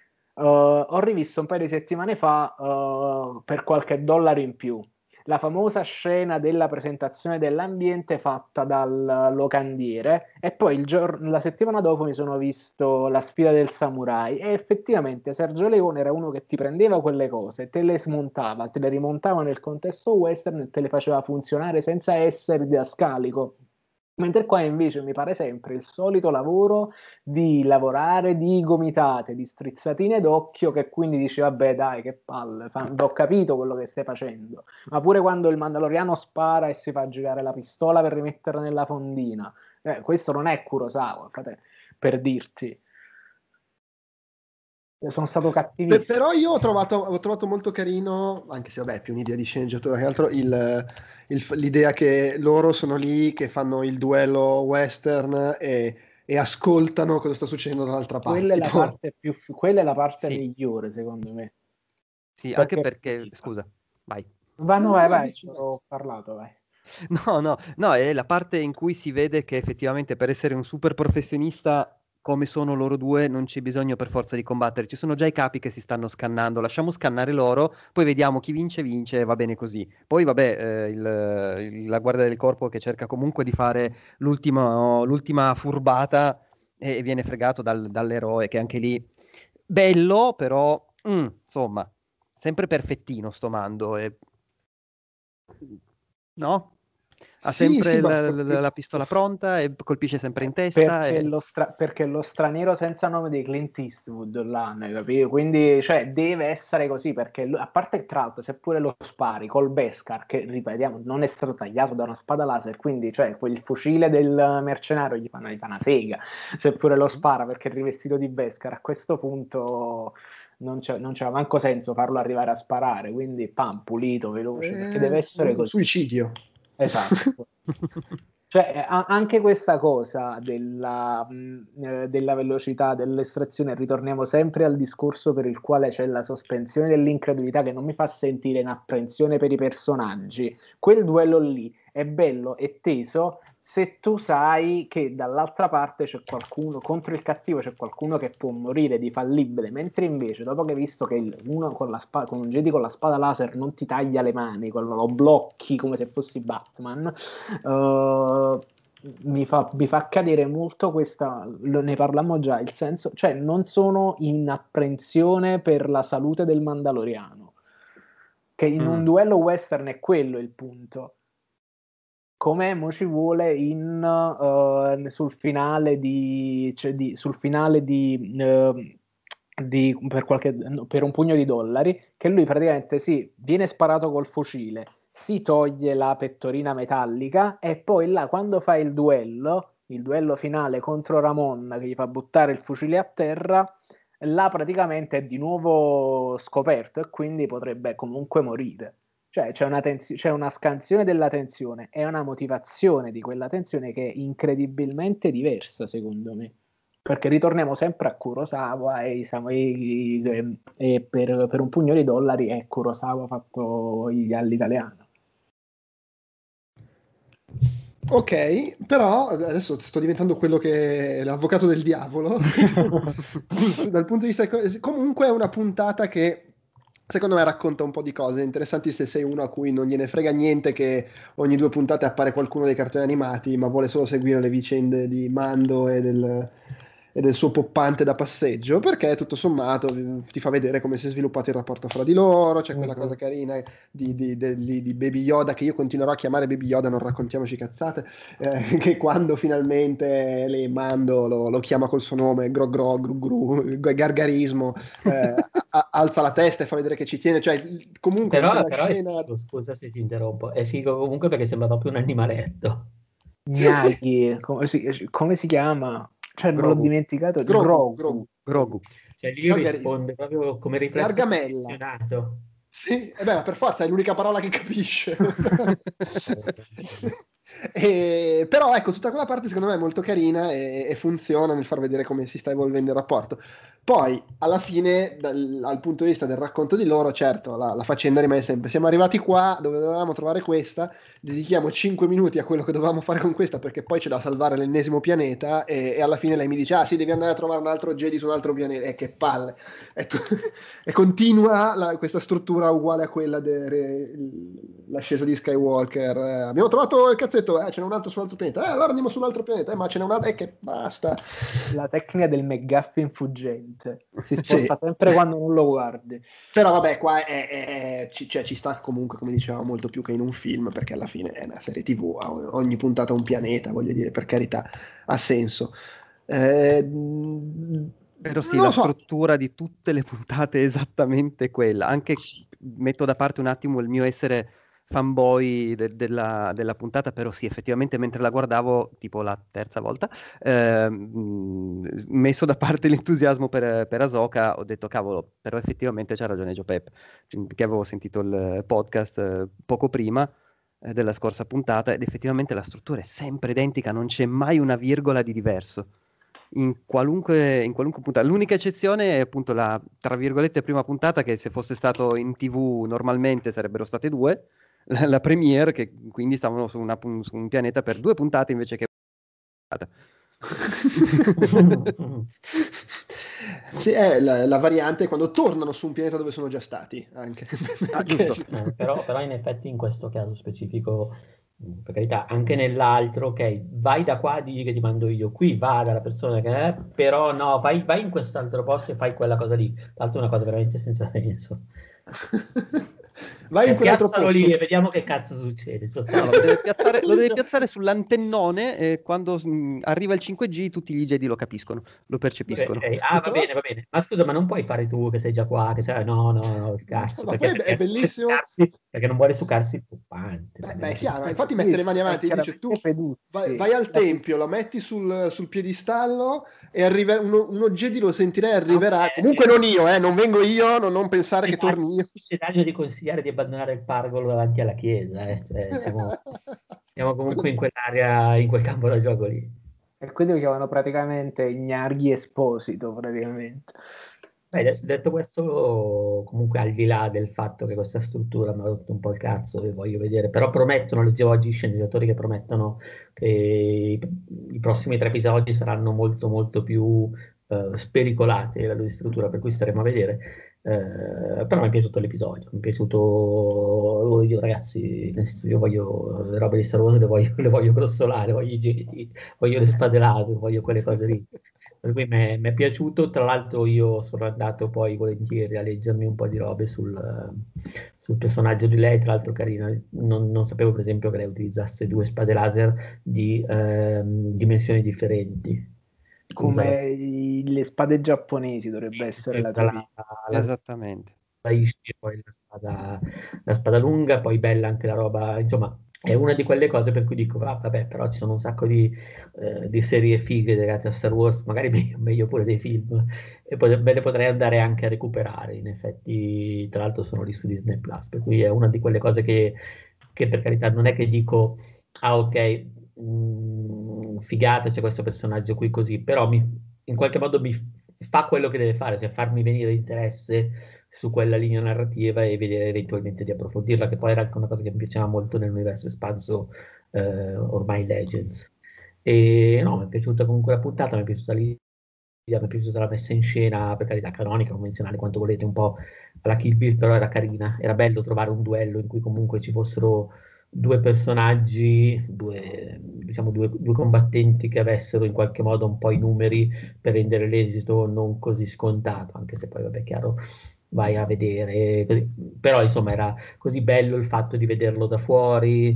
Ho rivisto un paio di settimane fa, per qualche dollaro in più, la famosa scena della presentazione dell'ambiente fatta dal locandiere e poi la settimana dopo mi sono visto La sfida del samurai e effettivamente Sergio Leone era uno che ti prendeva quelle cose, te le smontava, te le rimontava nel contesto western e te le faceva funzionare senza essere didascalico. Mentre qua invece mi pare sempre il solito lavoro di lavorare di gomitate, di strizzatine d'occhio che quindi dici vabbè dai che palle, ho capito quello che stai facendo, ma pure quando il Mandaloriano spara e si fa girare la pistola per rimetterla nella fondina, questo non è Kurosawa, frate, per dirti. Sono stato cattivissimo. Però io ho trovato molto carino, anche se vabbè è più un'idea di sceneggiatura che altro, l'idea che loro sono lì, che fanno il duello western e ascoltano cosa sta succedendo dall'altra parte. Quella è la Tipo, parte quella è la parte Sì, migliore secondo me, sì, anche perché perché, scusa, vai. vanno, no, vai, no, vai, dici, vai. ho parlato, vai. No, no, no, è la parte in cui si vede che effettivamente per essere un super professionista come sono loro due non c'è bisogno per forza di combattere, ci sono già i capi che si stanno scannando, lasciamo scannare loro, poi vediamo chi vince, vince, va bene così. Poi vabbè, la guardia del corpo che cerca comunque di fare l'ultima furbata e viene fregato dall'eroe che anche lì bello, però insomma, sempre perfettino sto mando. No? Ha Sì, sì, sempre ma la pistola pronta e colpisce sempre in testa. Perché lo straniero senza nome di Clint Eastwood l'hanno, capito? Quindi, cioè, deve essere così, perché a parte tra l'altro, seppure lo spari col Beskar, che ripetiamo, non è stato tagliato da una spada laser, quindi, cioè, quel fucile del mercenario gli fa una sega, seppure lo spara perché è rivestito di Beskar, a questo punto non c'era manco senso farlo arrivare a sparare, quindi pam, pulito, veloce, perché deve essere un così. suicidio. Esatto. Cioè, anche questa cosa della velocità, dell'estrazione, ritorniamo sempre al discorso per il quale c'è la sospensione dell'incredulità che non mi fa sentire in apprensione per i personaggi. Quel duello lì è bello e teso se tu sai che dall'altra parte c'è qualcuno, contro il cattivo c'è qualcuno che può morire di fallibile, mentre invece dopo che hai visto che uno con un Jedi con la spada laser non ti taglia le mani, lo blocchi come se fossi Batman, mi fa cadere molto questa, ne parlammo già, il senso, cioè non sono in apprensione per la salute del Mandaloriano, che in un duello western è quello il punto. Come mo ci vuole sul finale per un pugno di dollari, che lui praticamente viene sparato col fucile, si toglie la pettorina metallica e poi là quando fa il duello finale contro Ramon che gli fa buttare il fucile a terra, là praticamente è di nuovo scoperto e quindi potrebbe comunque morire. Cioè c'è una scansione della tensione e una motivazione di quella tensione che è incredibilmente diversa, secondo me. Perché ritorniamo sempre a Kurosawa e per un pugno di dollari è Kurosawa fatto all'italiano. Ok, però adesso sto diventando quello che è l'avvocato del diavolo dal punto di vista comunque è una puntata che secondo me racconta un po' di cose interessanti se sei uno a cui non gliene frega niente che ogni 2 puntate appare qualcuno dei cartoni animati, ma vuole solo seguire le vicende di Mando e del suo poppante da passeggio, perché tutto sommato ti fa vedere come si è sviluppato il rapporto fra di loro, c'è quella cosa carina di Baby Yoda, che io continuerò a chiamare Baby Yoda, non raccontiamoci cazzate, che quando finalmente Mando lo chiama col suo nome, gargarismo, alza la testa e fa vedere che ci tiene, cioè comunque però scena... scusa se ti interrompo, è figo comunque perché sembra proprio un animaletto. Gnaghi, come si chiama? Cioè, non l'ho dimenticato. Grogu. Cioè lì risponde proprio come riflesso Gargamella. Sì, beh, per forza è l'unica parola che capisce. Però ecco, tutta quella parte secondo me è molto carina e funziona nel far vedere come si sta evolvendo il rapporto. Poi, alla fine, dal punto di vista del racconto di loro, certo, la faccenda rimane sempre. Siamo arrivati qua dove dovevamo trovare questa, dedichiamo 5 minuti a quello che dovevamo fare con questa perché poi c'è da salvare l'ennesimo pianeta e alla fine lei mi dice, sì, devi andare a trovare un altro Jedi su un altro pianeta. E che palle! E continua questa struttura uguale a quella dell'ascesa di Skywalker. Abbiamo trovato il cazzetto, ce n'è un altro sull'altro pianeta. Allora andiamo sull'altro pianeta, ma ce n'è un altro, che basta. La tecnica del McGuffin fuggente. Si sposta sempre quando non lo guardi. Però vabbè, qua ci sta comunque, come dicevamo, molto più che in un film, perché alla fine è una serie TV, ogni puntata un pianeta, voglio dire, per carità, ha senso. Però sì, la struttura di tutte le puntate è esattamente quella. Anche metto da parte un attimo il mio essere fanboy della puntata, però sì, effettivamente mentre la guardavo, tipo la terza volta, messo da parte l'entusiasmo per Ahsoka, ho detto, cavolo, però effettivamente c'ha ragione Joe Pep, che avevo sentito il podcast poco prima della scorsa puntata, ed effettivamente la struttura è sempre identica, non c'è mai una virgola di diverso. In qualunque puntata. L'unica eccezione è appunto la, tra virgolette, prima puntata, che se fosse stato in TV normalmente sarebbero state 2, la premiere, che quindi stavano su un pianeta per 2 puntate invece che sì, è la variante quando tornano su un pianeta dove sono già stati anche. Però in effetti in questo caso specifico, per carità, anche nell'altro, ok, vai da qua, digli che ti mando io, qui va dalla persona che è, però no, vai in quest'altro posto e fai quella cosa lì. Tra l'altro è una cosa veramente senza senso. Vai in quell'altro piazzalo posto lì e vediamo che cazzo succede. No, lo deve piazzare sull'antennone e quando arriva il 5G tutti gli Jedi lo capiscono, lo percepiscono. Okay. Va bene. Ma scusa, ma non puoi fare tu che sei già qua, che sei... No, il cazzo. Ma poi è bellissimo. Perché non vuole succarsi il poppante. Beh, è chiaro, infatti mette le mani avanti e dice tu vai al tempio, lo metti sul piedistallo e arriva uno Jedi, lo sentirei, arriverà. Comunque non io, non vengo io, non pensare che torni io. Il daggio di consigliare di abbandonare il pargolo davanti alla chiesa, cioè, siamo comunque in quell'area, in quel campo da gioco lì. E quindi lo chiamano praticamente Gnarghi Esposito, praticamente. Beh, detto questo, comunque al di là del fatto che questa struttura mi ha rotto un po' il cazzo, che voglio vedere, però promettono, leggevo oggi i sceneggiatori che promettono che i prossimi 3 episodi saranno molto molto più spericolati a livello di struttura, per cui staremo a vedere. Però mi è piaciuto l'episodio, mi è piaciuto, io ragazzi, nel senso io voglio le robe di Star Wars, le voglio grossolare, voglio i geti, voglio le spade laser, voglio quelle cose lì. Per cui mi è piaciuto, tra l'altro io sono andato poi volentieri a leggermi un po' di robe sul personaggio di lei, tra l'altro carina, non sapevo per esempio che lei utilizzasse 2 spade laser di dimensioni differenti. Usa Le spade giapponesi dovrebbe essere la teoria. Esattamente. la Ishii e poi la spada lunga, poi bella anche la roba, insomma, è una di quelle cose per cui dico, vabbè, però ci sono un sacco di serie fighe legate a Star Wars, magari meglio pure dei film, e poi me le potrei andare anche a recuperare, in effetti, tra l'altro sono lì su Disney Plus, per cui è una di quelle cose che per carità non è che dico, ah ok, figata, c'è questo personaggio qui così, però in qualche modo mi fa quello che deve fare, cioè farmi venire interesse su quella linea narrativa e vedere eventualmente di approfondirla, che poi era anche una cosa che mi piaceva molto nell'universo espanso ormai Legends. E no, mi è piaciuta comunque la puntata, mi è piaciuta l'idea, mi è piaciuta la messa in scena, per carità canonica, convenzionale, quanto volete, un po' alla Kill Bill, però era carina, era bello trovare un duello in cui comunque ci fossero 2 personaggi, due combattenti che avessero in qualche modo un po' i numeri per rendere l'esito non così scontato, anche se poi, vabbè, chiaro, vai a vedere, però insomma era così bello il fatto di vederlo da fuori,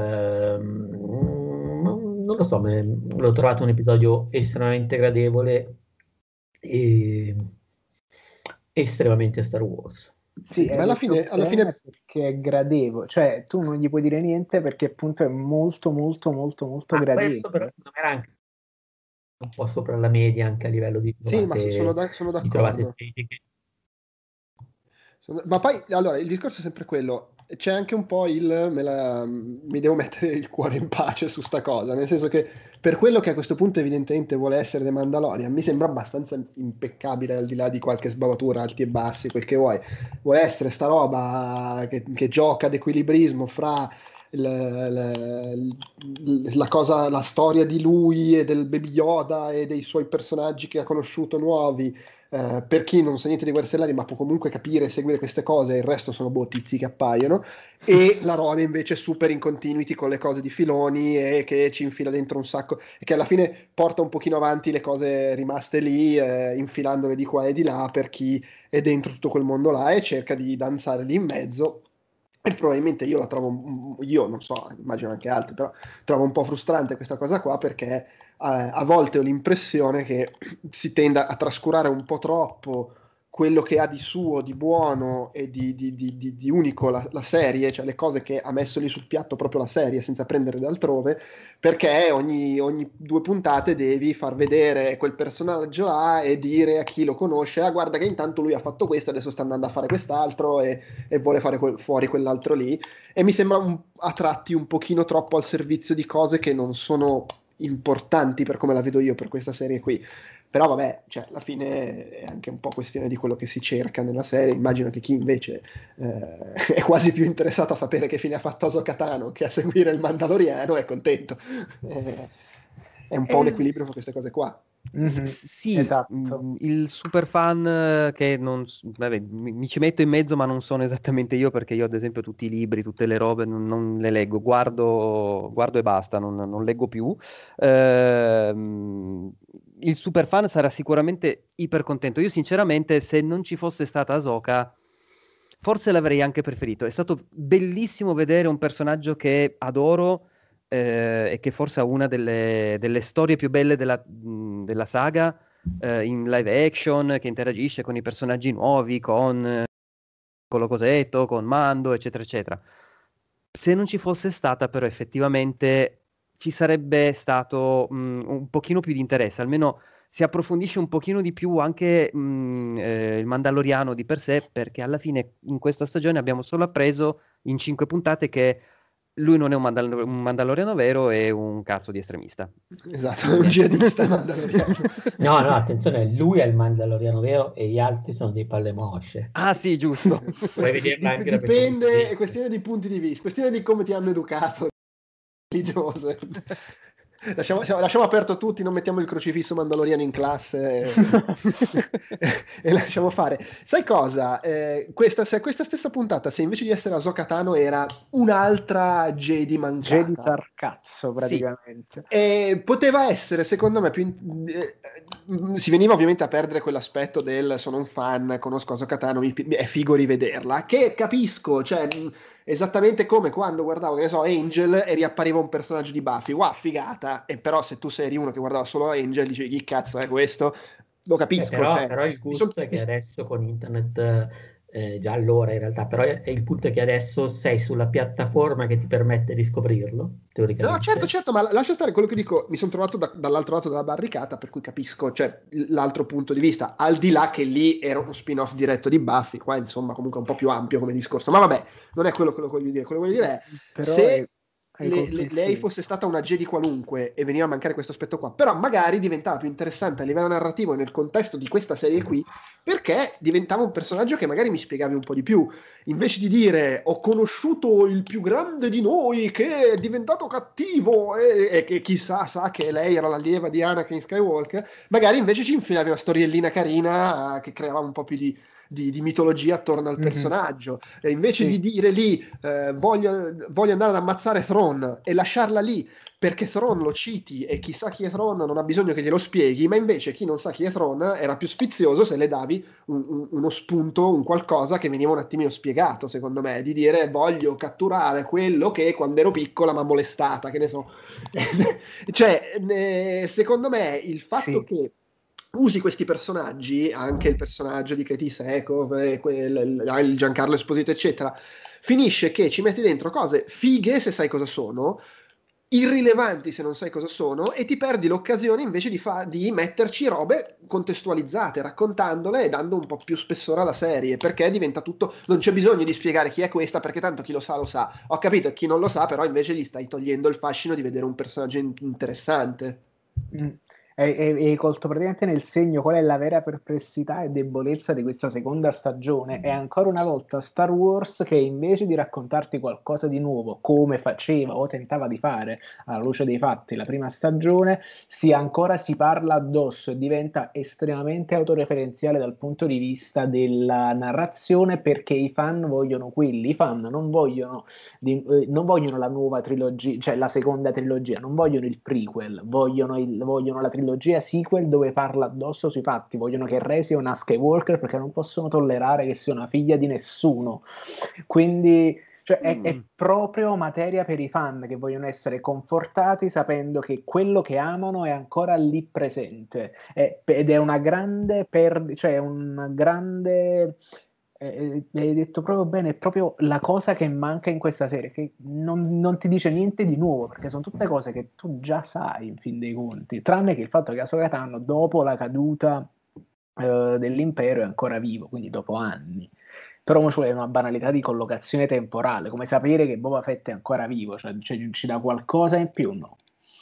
non lo so, l'ho trovato un episodio estremamente gradevole e estremamente Star Wars. Sì, ma alla fine perché è gradevole, cioè tu non gli puoi dire niente perché appunto è molto molto molto molto Ma gradevole. questo però secondo me era anche un po' sopra la media anche a livello di sì, ma sono di trovate d'accordo. estetiche. Ma poi, allora, il discorso è sempre quello. C'è anche un po' mi devo mettere il cuore in pace su sta cosa, nel senso che per quello che a questo punto evidentemente vuole essere The Mandalorian, mi sembra abbastanza impeccabile al di là di qualche sbavatura, alti e bassi, quel che vuoi. Vuole essere sta roba che gioca ad equilibrismo fra la storia di lui e del Baby Yoda e dei suoi personaggi che ha conosciuto nuovi, per chi non sa niente di Guerre Stellari ma può comunque capire e seguire queste cose, il resto sono tizi che appaiono, e la roba invece super in continuity con le cose di Filoni e che ci infila dentro un sacco e che alla fine porta un pochino avanti le cose rimaste lì, infilandole di qua e di là per chi è dentro tutto quel mondo là e cerca di danzare lì in mezzo. E probabilmente io la trovo, io non so, immagino anche altri, però trovo un po' frustrante questa cosa qua perché a volte ho l'impressione che si tenda a trascurare un po' troppo quello che ha di suo, di buono e di unico la serie, cioè le cose che ha messo lì sul piatto proprio la serie senza prendere da altrove, perché ogni 2 puntate devi far vedere quel personaggio là e dire a chi lo conosce, ah guarda che intanto lui ha fatto questo, adesso sta andando a fare quest'altro e vuole fare fuori quell'altro lì, e mi sembra a tratti un pochino troppo al servizio di cose che non sono importanti per come la vedo io per questa serie qui. Però vabbè, cioè, alla fine è anche un po' questione di quello che si cerca nella serie. Immagino che chi invece è quasi più interessato a sapere che fine ha fatto Ahsoka Tano che a seguire il Mandaloriano è contento. È un po' un equilibrio con queste cose qua. Sì, esatto. il super fan che non, vabbè, mi ci metto in mezzo, ma non sono esattamente io, perché io ad esempio tutti i libri, tutte le robe non le leggo, guardo e basta, non leggo più. Il super fan sarà sicuramente iper contento. Io sinceramente, se non ci fosse stata Ahsoka, forse l'avrei anche preferito. È stato bellissimo vedere un personaggio che adoro, e che forse ha una delle storie più belle della saga, in live action, che interagisce con i personaggi nuovi, con lo cosetto, con Mando, eccetera, eccetera. Se non ci fosse stata, però, effettivamente ci sarebbe stato un pochino più di interesse, almeno si approfondisce un pochino di più anche il Mandaloriano di per sé, perché alla fine in questa stagione abbiamo solo appreso in 5 puntate che lui non è un Mandaloriano vero, è un cazzo di estremista. Esatto, è un jihadista mandaloriano. No, attenzione, lui è il Mandaloriano vero e gli altri sono dei palle mosce. Ah sì, giusto. Puoi vederla anche Dipende, è questione di punti di vista, questione di come ti hanno educato religiose. Lasciamo aperto tutti, non mettiamo il crocifisso mandaloriano in classe e lasciamo fare. Sai cosa? Questa stessa puntata, se invece di essere Ahsoka Tano era un'altra Jedi mancata. Jedi sarcazzo, praticamente. Sì. Poteva essere, secondo me, si veniva ovviamente a perdere quell'aspetto del sono un fan, conosco Ahsoka Tano, è figo rivederla, che capisco, cioè esattamente come quando guardavo, che ne so, Angel e riappariva un personaggio di Buffy, wow, figata, e però se tu sei uno che guardava solo Angel dicevi chi cazzo è questo? Lo capisco, Però il gusto è che adesso con internet, già allora in realtà, però il punto è che adesso sei sulla piattaforma che ti permette di scoprirlo, teoricamente. No, certo, ma lascia stare quello che dico, mi sono trovato dall'altro lato della barricata, per cui capisco, cioè, l'altro punto di vista, al di là che lì era uno spin-off diretto di Buffy, qua insomma comunque un po' più ampio come discorso, ma vabbè, non è quello che voglio dire, quello che voglio dire è, Però se hai lei fosse stata una Jedi qualunque e veniva a mancare questo aspetto qua, però magari diventava più interessante a livello narrativo e nel contesto di questa serie qui, perché diventava un personaggio che magari mi spiegavi un po' di più, invece di dire ho conosciuto il più grande di noi che è diventato cattivo e che chissà sa che lei era l'allieva di Anakin Skywalker, magari invece ci infilavi una storiellina carina che creava un po' più di mitologia attorno al personaggio, e invece di dire lì voglio andare ad ammazzare Thrawn e lasciarla lì perché Thrawn lo citi e chi sa chi è Thrawn non ha bisogno che glielo spieghi, ma invece chi non sa chi è Thrawn era più sfizioso se le davi uno spunto, un qualcosa che veniva un attimino spiegato, secondo me, di dire voglio catturare quello che quando ero piccola mi ha molestata, che ne so. Cioè, secondo me il fatto che usi questi personaggi, anche il personaggio di Katie Sackhoff, il Giancarlo Esposito, eccetera, finisce che ci metti dentro cose fighe se sai cosa sono, irrilevanti se non sai cosa sono, e ti perdi l'occasione invece di metterci robe contestualizzate, raccontandole e dando un po' più spessore alla serie, perché diventa tutto, non c'è bisogno di spiegare chi è questa, perché tanto chi lo sa lo sa. Ho capito, chi non lo sa però invece gli stai togliendo il fascino di vedere un personaggio interessante. Hai colto praticamente nel segno qual è la vera perplessità e debolezza di questa seconda stagione. È ancora una volta Star Wars che invece di raccontarti qualcosa di nuovo, come faceva o tentava di fare alla luce dei fatti la prima stagione, si parla addosso e diventa estremamente autoreferenziale dal punto di vista della narrazione, perché i fan vogliono quelli, i fan non vogliono la nuova trilogia, cioè la seconda trilogia, non vogliono il prequel, vogliono la trilogia sequel dove parla addosso sui fatti, vogliono che Rey sia una Skywalker perché non possono tollerare che sia una figlia di nessuno, quindi cioè, è proprio materia per i fan che vogliono essere confortati sapendo che quello che amano è ancora lì presente, ed è una grande hai detto proprio bene, è proprio la cosa che manca in questa serie, che non ti dice niente di nuovo, perché sono tutte cose che tu già sai in fin dei conti, tranne che il fatto che Ahsoka Tano dopo la caduta dell'impero è ancora vivo, quindi dopo anni. Però c'è una banalità di collocazione temporale, come sapere che Boba Fett è ancora vivo, cioè ci dà qualcosa in più, no?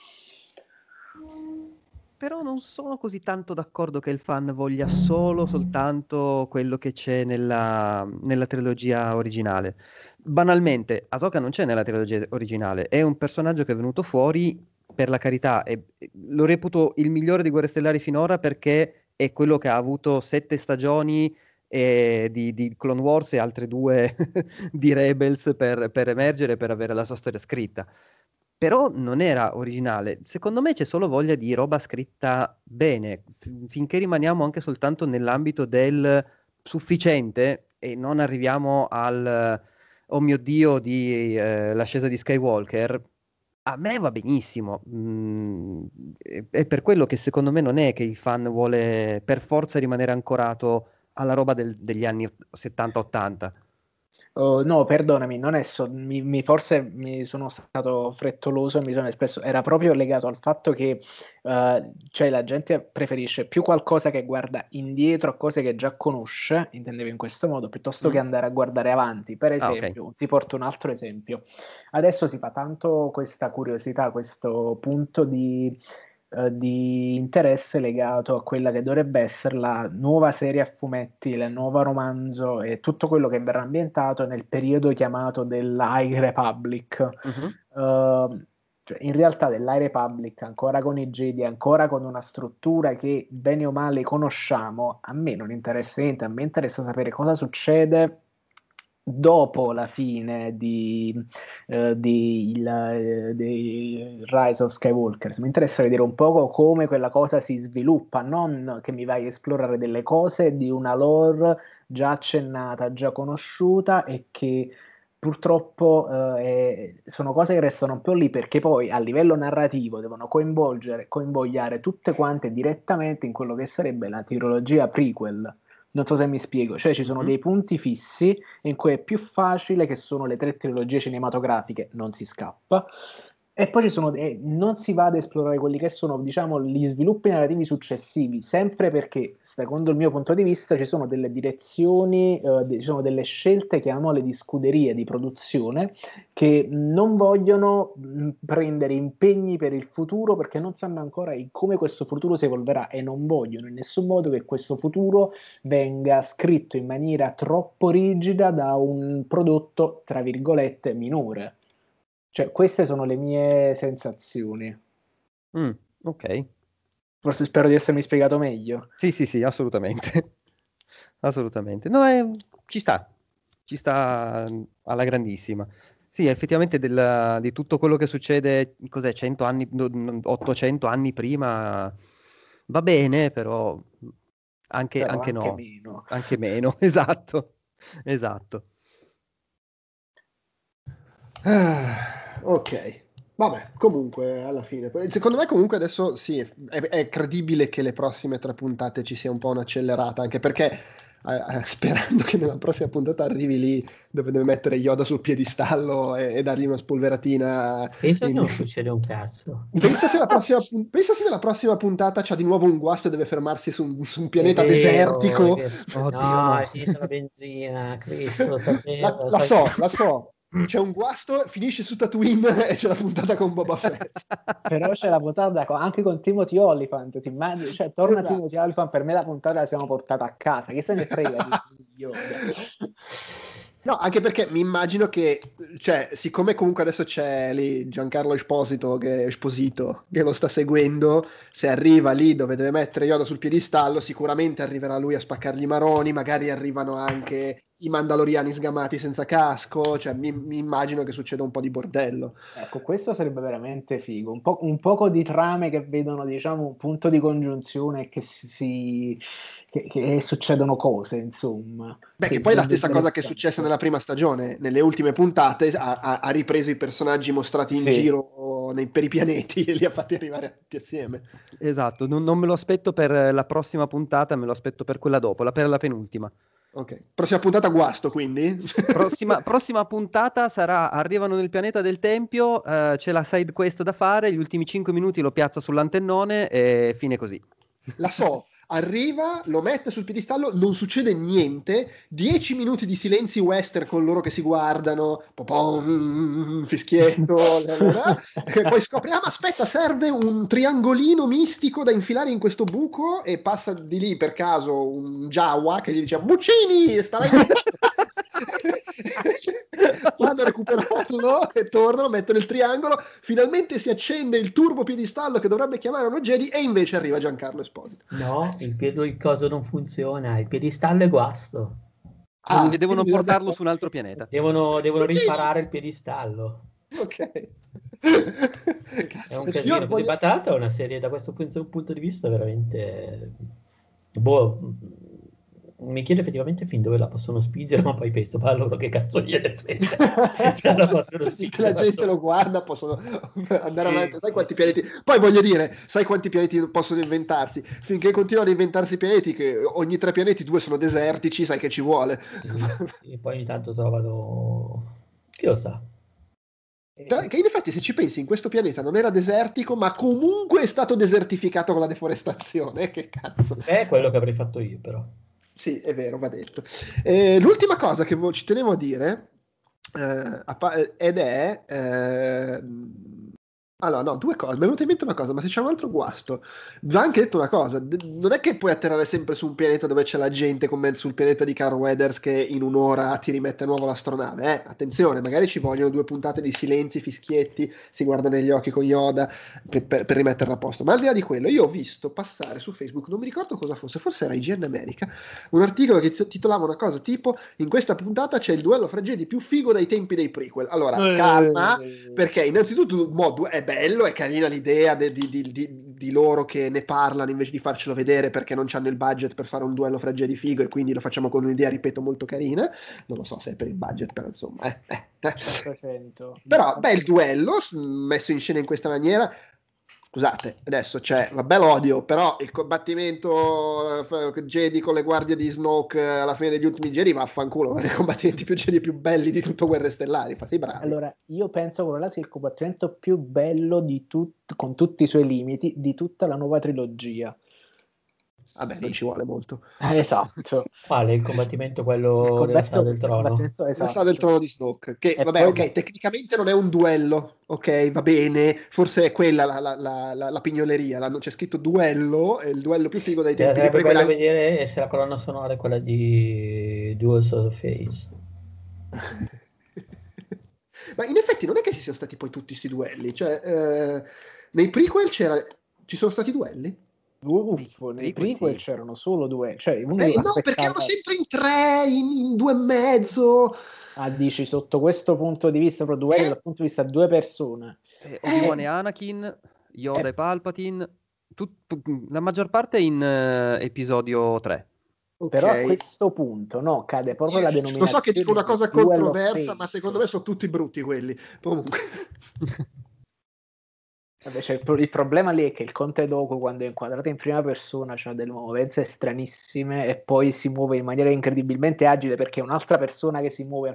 Però non sono così tanto d'accordo che il fan voglia soltanto quello che c'è nella trilogia originale. Banalmente, Ahsoka non c'è nella trilogia originale, è un personaggio che è venuto fuori, per la carità, e lo reputo il migliore di Guerre Stellari finora perché è quello che ha avuto 7 stagioni di Clone Wars e altre 2 di Rebels per emergere, per avere la sua storia scritta. Però non era originale. Secondo me c'è solo voglia di roba scritta bene, finché rimaniamo anche soltanto nell'ambito del sufficiente e non arriviamo al oh mio Dio di l'ascesa di Skywalker. A me va benissimo. È per quello che secondo me non è che il fan vuole per forza rimanere ancorato alla roba degli anni 70-80. No, perdonami, non è forse mi sono stato frettoloso e mi sono espresso, era proprio legato al fatto che cioè la gente preferisce più qualcosa che guarda indietro a cose che già conosce, intendevo in questo modo, piuttosto che andare a guardare avanti. Per esempio, Okay. ti porto un altro esempio. Adesso si fa tanto questa curiosità, questo punto di interesse legato a quella che dovrebbe essere la nuova serie a fumetti, il nuovo romanzo e tutto quello che verrà ambientato nel periodo chiamato della High Republic. Cioè, in realtà dell'High Republic, ancora con i Jedi, ancora con una struttura che bene o male conosciamo, a me non interessa niente, a me interessa sapere cosa succede dopo la fine di Rise of Skywalker. Mi interessa vedere un po' come quella cosa si sviluppa, non che mi vai a esplorare delle cose di una lore già accennata, già conosciuta e che purtroppo sono cose che restano un po' lì perché poi a livello narrativo devono coinvogliare tutte quante direttamente in quello che sarebbe la trilogia prequel. Non so se mi spiego, cioè ci sono dei punti fissi in cui è più facile, che sono le 3 trilogie cinematografiche, non si scappa, e poi non si va ad esplorare quelli che sono, diciamo, gli sviluppi narrativi successivi, sempre perché, secondo il mio punto di vista, ci sono delle direzioni, ci sono delle scelte, chiamiamole di scuderie di produzione, che non vogliono prendere impegni per il futuro perché non sanno ancora come questo futuro si evolverà e non vogliono in nessun modo che questo futuro venga scritto in maniera troppo rigida da un prodotto, tra virgolette, minore. Cioè, queste sono le mie sensazioni. Ok. Forse spero di essermi spiegato meglio. Sì, assolutamente. Assolutamente. No, ci sta alla grandissima. Sì, effettivamente di tutto quello che succede, cos'è, 100 anni, 800 anni prima, va bene, però anche no, meno. anche meno, esatto. Ok, vabbè, comunque alla fine, secondo me comunque adesso sì, è credibile che le prossime 3 puntate ci sia un po' un'accelerata, anche perché sperando che nella prossima puntata arrivi lì dove deve mettere Yoda sul piedistallo e dargli una spolveratina. Pensa se non succede un cazzo. Pensa se nella prossima puntata c'ha di nuovo un guasto e deve fermarsi su un È pianeta vero, è desertico. vero. Oddio, No, no. è finita la benzina, Cristo, lo sapevo. La so. C'è un guasto, finisce su Tatooine e c'è la puntata con Boba Fett. Però c'è la puntata anche con Timothy Olyphant, ti immagini? Cioè, torna Esatto. Timothy Olyphant, per me la puntata la siamo portata a casa, che se ne frega di Yoda? No, anche perché mi immagino che, cioè, siccome comunque adesso c'è lì Giancarlo Esposito che lo sta seguendo, se arriva lì dove deve mettere Yoda sul piedistallo, sicuramente arriverà lui a spaccargli i maroni, magari arrivano anche i mandaloriani sgamati senza casco, cioè mi immagino che succeda un po' di bordello. Ecco, questo sarebbe veramente figo. Un poco di trame che vedono, diciamo, un punto di congiunzione e che succedono cose, insomma. Beh, che Sì, poi è la sarebbe stessa cosa che è successa interessante. nella prima stagione. Nelle ultime puntate ha ripreso i personaggi mostrati in Sì. giro per i pianeti e li ha fatti arrivare tutti assieme. Esatto, non me lo aspetto per la prossima puntata, me lo aspetto per quella dopo, per la penultima. Ok, prossima puntata guasto, quindi? Prossima puntata sarà: arrivano nel pianeta del Tempio, c'è la side quest da fare, gli ultimi 5 minuti lo piazza sull'antennone e fine così. La so, arriva, lo mette sul piedistallo, non succede niente, 10 minuti di silenzi western con loro che si guardano, fischietto, e poi scopre, ma aspetta, serve un triangolino mistico da infilare in questo buco e passa di lì per caso un Jawa che gli dice, Buccini, starai vanno a recuperarlo e tornano, mettono il triangolo, finalmente si accende il turbo piedistallo che dovrebbe chiamare uno Jedi e invece arriva Giancarlo Esposito. No, il coso non funziona, il piedistallo è guasto. E devono quindi portarlo su un altro pianeta. Devono riparare il piedistallo. Ok. È un casino. Così, ma tra l'altro è una serie da questo punto di vista veramente... Boh, mi chiedo effettivamente fin dove la possono spingere, ma poi penso, ma loro che cazzo gliene frega. Se la possono Finché la gente lo guarda possono andare avanti. Sì, Sai quanti sì. pianeti? Poi voglio dire, sai quanti pianeti possono inventarsi? Finché continuano a inventarsi pianeti, che ogni 3 pianeti 2 sono desertici, sai che ci vuole. Sì, poi ogni tanto trovano... Chi lo sa? Che in effetti, se ci pensi, in questo pianeta non era desertico, ma comunque è stato desertificato con la deforestazione. Che cazzo? È quello che avrei fatto io, però. Sì, è vero, va detto. L'ultima cosa che ci tenevo a dire, ed è Allora, no, due cose. Mi è venuta in mente una cosa, ma se c'è un altro guasto, vi ho anche detto una cosa, non è che puoi atterrare sempre su un pianeta dove c'è la gente come sul pianeta di Carl Weathers che in un'ora ti rimette a nuovo l'astronave, Attenzione, magari ci vogliono 2 puntate di silenzi, fischietti, si guarda negli occhi con Yoda per rimetterla a posto. Ma al di là di quello, io ho visto passare su Facebook, non mi ricordo cosa fosse, forse era IGN America, un articolo che titolava una cosa tipo: in questa puntata c'è il duello fra Jedi più figo dai tempi dei prequel. Allora, calma, perché innanzitutto è bello, è carina l'idea di loro che ne parlano invece di farcelo vedere, perché non hanno il budget per fare un duello fra Jedi figo, e quindi lo facciamo con un'idea, ripeto, molto carina. Non lo so se è per il budget, però insomma 100%. Però bel duello messo in scena in questa maniera. Scusate, adesso c'è, vabbè, l'odio, però il combattimento Jedi con le guardie di Snoke alla fine degli ultimi Jedi, vaffanculo, uno dei combattimenti più Jedi più belli di tutto Guerre Stellari, fate i bravi. Allora, io penso che quello là sia il combattimento più bello con tutti i suoi limiti, di tutta la nuova trilogia. Vabbè, non ci vuole molto. Esatto. Quale? Il combattimento quello della Sala del Trono? La Esatto. Sala del Trono di Snoke, che E vabbè, poi ok, tecnicamente non è un duello, ok, va bene, forse è quella la pignoleria, c'è scritto duello, è il duello più figo dai tempi di Sarebbe bello prequel. vedere se la colonna sonora è quella di Duels of Fates. Ma in effetti non è che ci siano stati poi tutti questi duelli, cioè nei prequel ci sono stati duelli? nei prequel sì. c'erano solo due, cioè uno No, perché erano sempre in 3, in 2 e mezzo. dici sotto questo punto di vista, proprio duelli dal punto di vista di due persone. Obi-Wan e Anakin, Yoda e Palpatine, la maggior parte in episodio 3. Però a Ok. questo punto no, cade proprio la denominazione. Lo so che dico una cosa di Duel of controversa, ma Fate. secondo me sono tutti brutti quelli. Comunque. Vabbè, cioè, il problema lì è che il Conte Dooku, quando è inquadrato in prima persona, ha delle movenze stranissime e poi si muove in maniera incredibilmente agile, perché è un'altra persona che si muove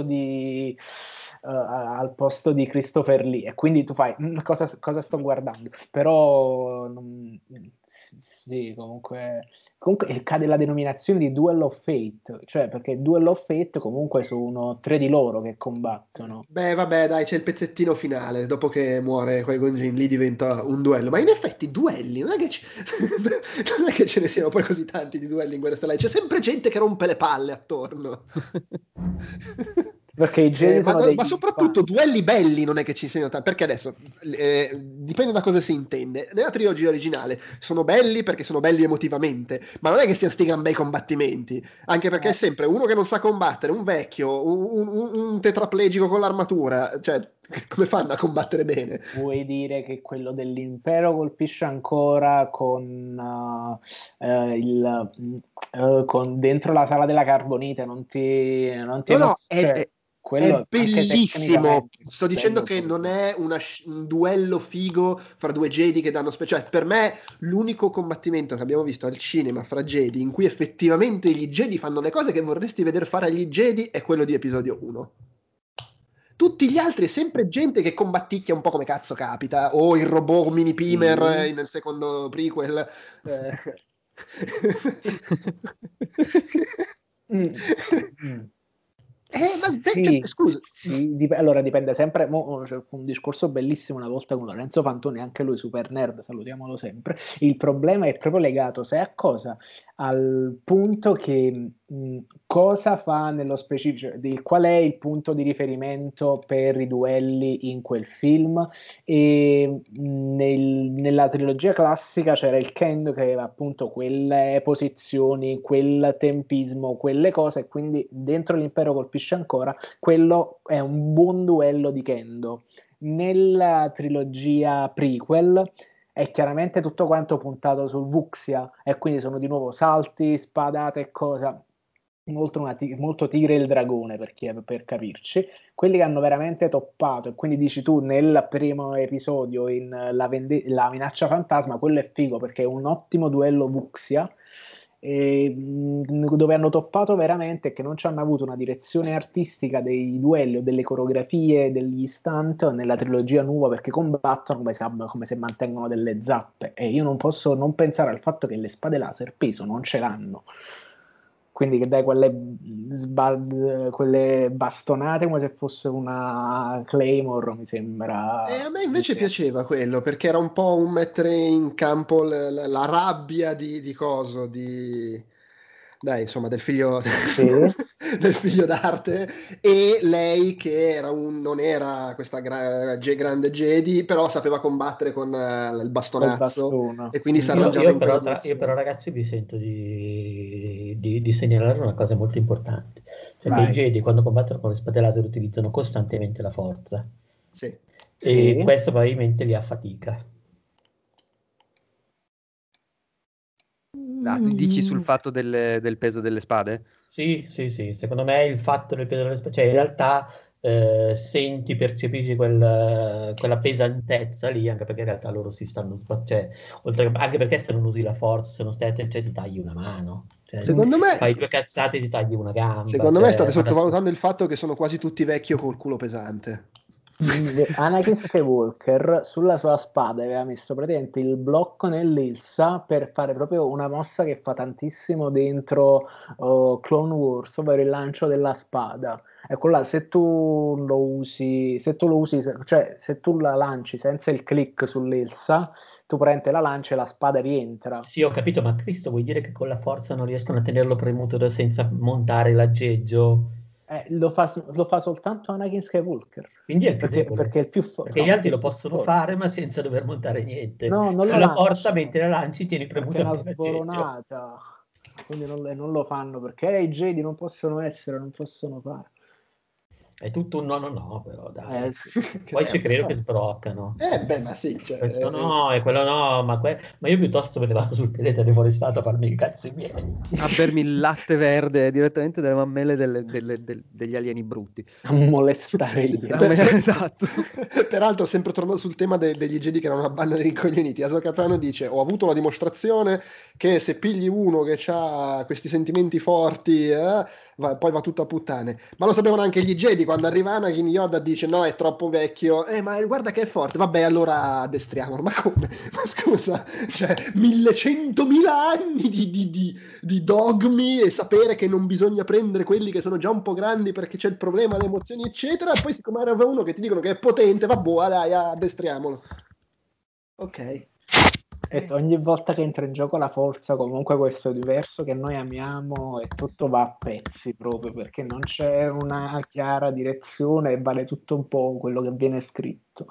al posto di Christopher Lee, e quindi tu fai cosa sto guardando? Però sì, comunque cade la denominazione di Duel of Fate, cioè perché Duel of Fate comunque sono 3 di loro che combattono. Beh, vabbè, dai, c'è il pezzettino finale. Dopo che muore Qui-Gon Jinn, lì diventa un duello. Ma in effetti, duelli, non è che, non è che ce ne siano poi così tanti di duelli in Guerra Stellari. C'è sempre gente che rompe le palle attorno. Perché i Jedi sono degli ma soprattutto fan. duelli belli non è che ci siano tanti, perché adesso dipende da cosa si intende. Nella trilogia originale sono belli perché sono belli emotivamente, ma non è che siano sti gran bei combattimenti, anche perché è sempre uno che non sa combattere, un vecchio, un tetraplegico con l'armatura, cioè come fanno a combattere bene? Vuoi dire che quello dell'impero colpisce ancora con dentro la sala della carbonite, non ti No, cioè, quello è anche bellissimo. tecnicamente Sto dicendo che bello, non è un duello figo fra due Jedi che danno cioè, per me l'unico combattimento che abbiamo visto al cinema fra Jedi in cui effettivamente gli Jedi fanno le cose che vorresti vedere fare agli Jedi è quello di episodio 1. Tutti gli altri è sempre gente che combatticchia un po' come cazzo capita, o il robot mini Pimer nel secondo prequel. Scusa. Sì, allora dipende sempre. C'è un discorso bellissimo una volta con Lorenzo Fantoni, anche lui super nerd, salutiamolo sempre. Il problema è proprio legato, sai a cosa? Al punto che cosa fa nello specifico, qual è il punto di riferimento per i duelli in quel film. E nella trilogia classica c'era il Kendo che aveva appunto quelle posizioni, quel tempismo, quelle cose, e quindi dentro l'impero colpisce ancora, quello è un buon duello di Kendo. Nella trilogia prequel è chiaramente tutto quanto puntato sul Vuxia, e quindi sono di nuovo salti, spadate e cosa. Molto Tigre e il Dragone, per capirci. Quelli che hanno veramente toppato, e quindi dici tu nel primo episodio in la minaccia fantasma, quello è figo perché è un ottimo duello Vuxia, dove hanno toppato veramente, che non ci hanno avuto una direzione artistica dei duelli o delle coreografie, degli stunt nella trilogia nuova, perché combattono come se mantengono delle zappe, e io non posso non pensare al fatto che le spade laser peso non ce l'hanno. quindi che dai quelle bastonate come se fosse una Claymore, mi sembra. E a me invece piaceva quello, perché era un po' un mettere in campo la rabbia di coso, dai, insomma, del figlio, Sì. del figlio d'arte, e lei che non era questa grande Jedi, però sapeva combattere con il bastonazzo, e quindi si arrangiava in quella direzione. Io però ragazzi vi sento di segnalare una cosa molto importante, cioè che i Jedi quando combattono con le spade laser utilizzano costantemente la forza, sì. E questo probabilmente li affatica. Dici sul fatto del peso delle spade? Sì, secondo me il fatto del peso delle spade, cioè in realtà percepisci quella pesantezza lì, anche perché in realtà loro si stanno, cioè, anche perché se non usi la forza, se non stai attento, ti tagli una mano, cioè, secondo me fai due cazzate e ti tagli una gamba. Secondo me state sottovalutando il fatto che sono quasi tutti vecchio col culo pesante. Anakin Skywalker sulla sua spada aveva messo praticamente il blocco nell'Ilsa per fare proprio una mossa che fa tantissimo dentro Clone Wars, ovvero il lancio della spada. Ecco là, se tu lo usi, cioè se tu la lanci senza il click sull'Ilsa, tu prendi la lancia e la spada rientra. Sì, ho capito, ma Cristo vuoi dire che con la forza non riescono a tenerlo premuto senza montare l'aggeggio? Lo fa soltanto Anakin Skywalker. Quindi è il più debole. Perché è il più forte. Perché gli altri lo possono fare, ma senza dover montare niente. No, non con lo la forza, mentre la lanci, tieni perché premuto è una anche l'aggeggio. sboronata. Quindi non lo fanno perché i Jedi non possono fare. È tutto un no, però dai. Sì. Poi ci credo che sbroccano. Beh, ma sì. Cioè, questo no, e quello no, ma io piuttosto me ne vado sul pianeta deforestato a farmi i cazzi miei. A bermi il latte verde direttamente dalle mammelle degli alieni brutti. A molestare Sì, esatto. Peraltro, sempre tornando sul tema degli Jedi che erano una banda di incogniti, Ahsoka Tano dice: ho avuto la dimostrazione che se pigli uno che ha questi sentimenti forti, poi va tutto a puttane. Ma lo sapevano anche gli Jedi. Quando arriva Anakin, Yoda dice: no, è troppo vecchio, ma guarda che è forte. Vabbè, allora addestriamolo. Ma come? Ma scusa, cioè 1100.000 anni di dogmi, e sapere che non bisogna prendere quelli che sono già un po' grandi perché c'è il problema delle emozioni, eccetera. Poi siccome arriva uno che ti dicono che è potente, vabbè, dai, addestriamolo. Ok. Ogni volta che entra in gioco la forza, comunque questo universo che noi amiamo, e tutto va a pezzi proprio perché non c'è una chiara direzione e vale tutto un po' quello che viene scritto.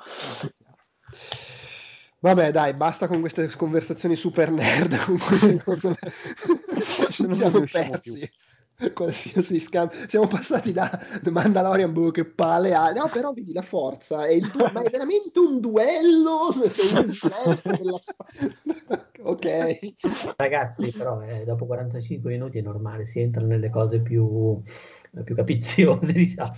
Vabbè, dai, basta con queste conversazioni super nerd con cui secondo me ci siamo persi. Qualsiasi scambio. Siamo passati da The Mandalorian, che palle ha. No, però vedi la forza, ma è veramente un duello? C'è un flash della ok. Ragazzi, però dopo 45 minuti è normale, si entra nelle cose più capiziose, diciamo.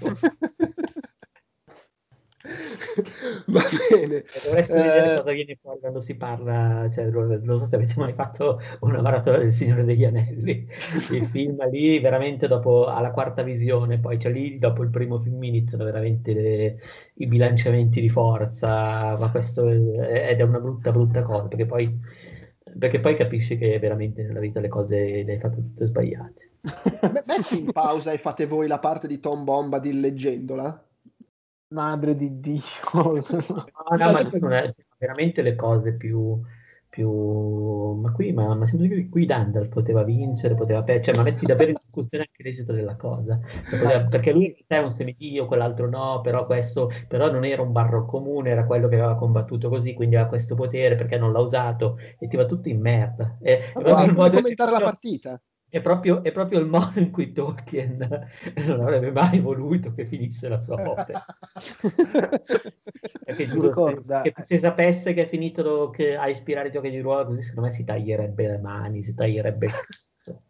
Va bene. Dovreste vedere cosa viene fuori quando si parla, cioè, non so se avete mai fatto una maratona del Signore degli Anelli, il film lì veramente dopo, alla quarta visione, poi cioè lì dopo il primo film iniziano veramente i bilanciamenti di forza, ma questo ed è una brutta cosa, perché poi capisci che veramente nella vita le cose le hai fatte tutte sbagliate. Metti in pausa e fate voi la parte di Tom Bombadil leggendola. Madre di Dio. No, ma non è veramente le cose più ma sempre qui Gandalf poteva vincere, cioè, ma metti davvero in discussione anche l'esito della cosa, perché lui è un semidio, quell'altro no, però non era un barro comune, era quello che aveva combattuto così, quindi aveva questo potere perché non l'ha usato, e ti va tutto in merda. Come commentare la partita. È proprio il modo in cui Tolkien non avrebbe mai voluto che finisse la sua opera. Perché giuro, che se sapesse che è finito, che ha ispirato i giochi di ruolo così, secondo me si taglierebbe le mani, si taglierebbe il cazzo.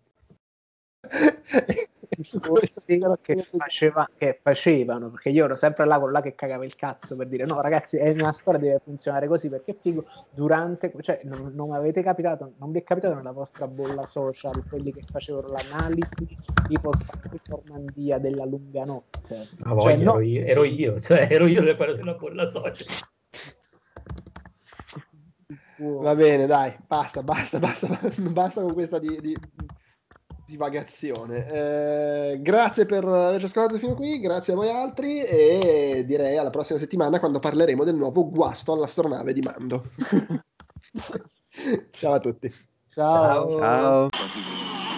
che facevano, perché io ero sempre là con che cagava il cazzo per dire no ragazzi, è una storia, deve funzionare così perché figo. Durante, cioè non avete capitato, non vi è capitato nella vostra bolla social quelli che facevano l'analisi tipo Normandia della lunga notte? Cioè, ero io nel quello della bolla social. Va bene, dai, basta con questa di divagazione. Grazie per averci ascoltato fino qui, grazie a voi altri e direi alla prossima settimana quando parleremo del nuovo guasto all'astronave di Mando. Ciao a tutti. Ciao. Ciao.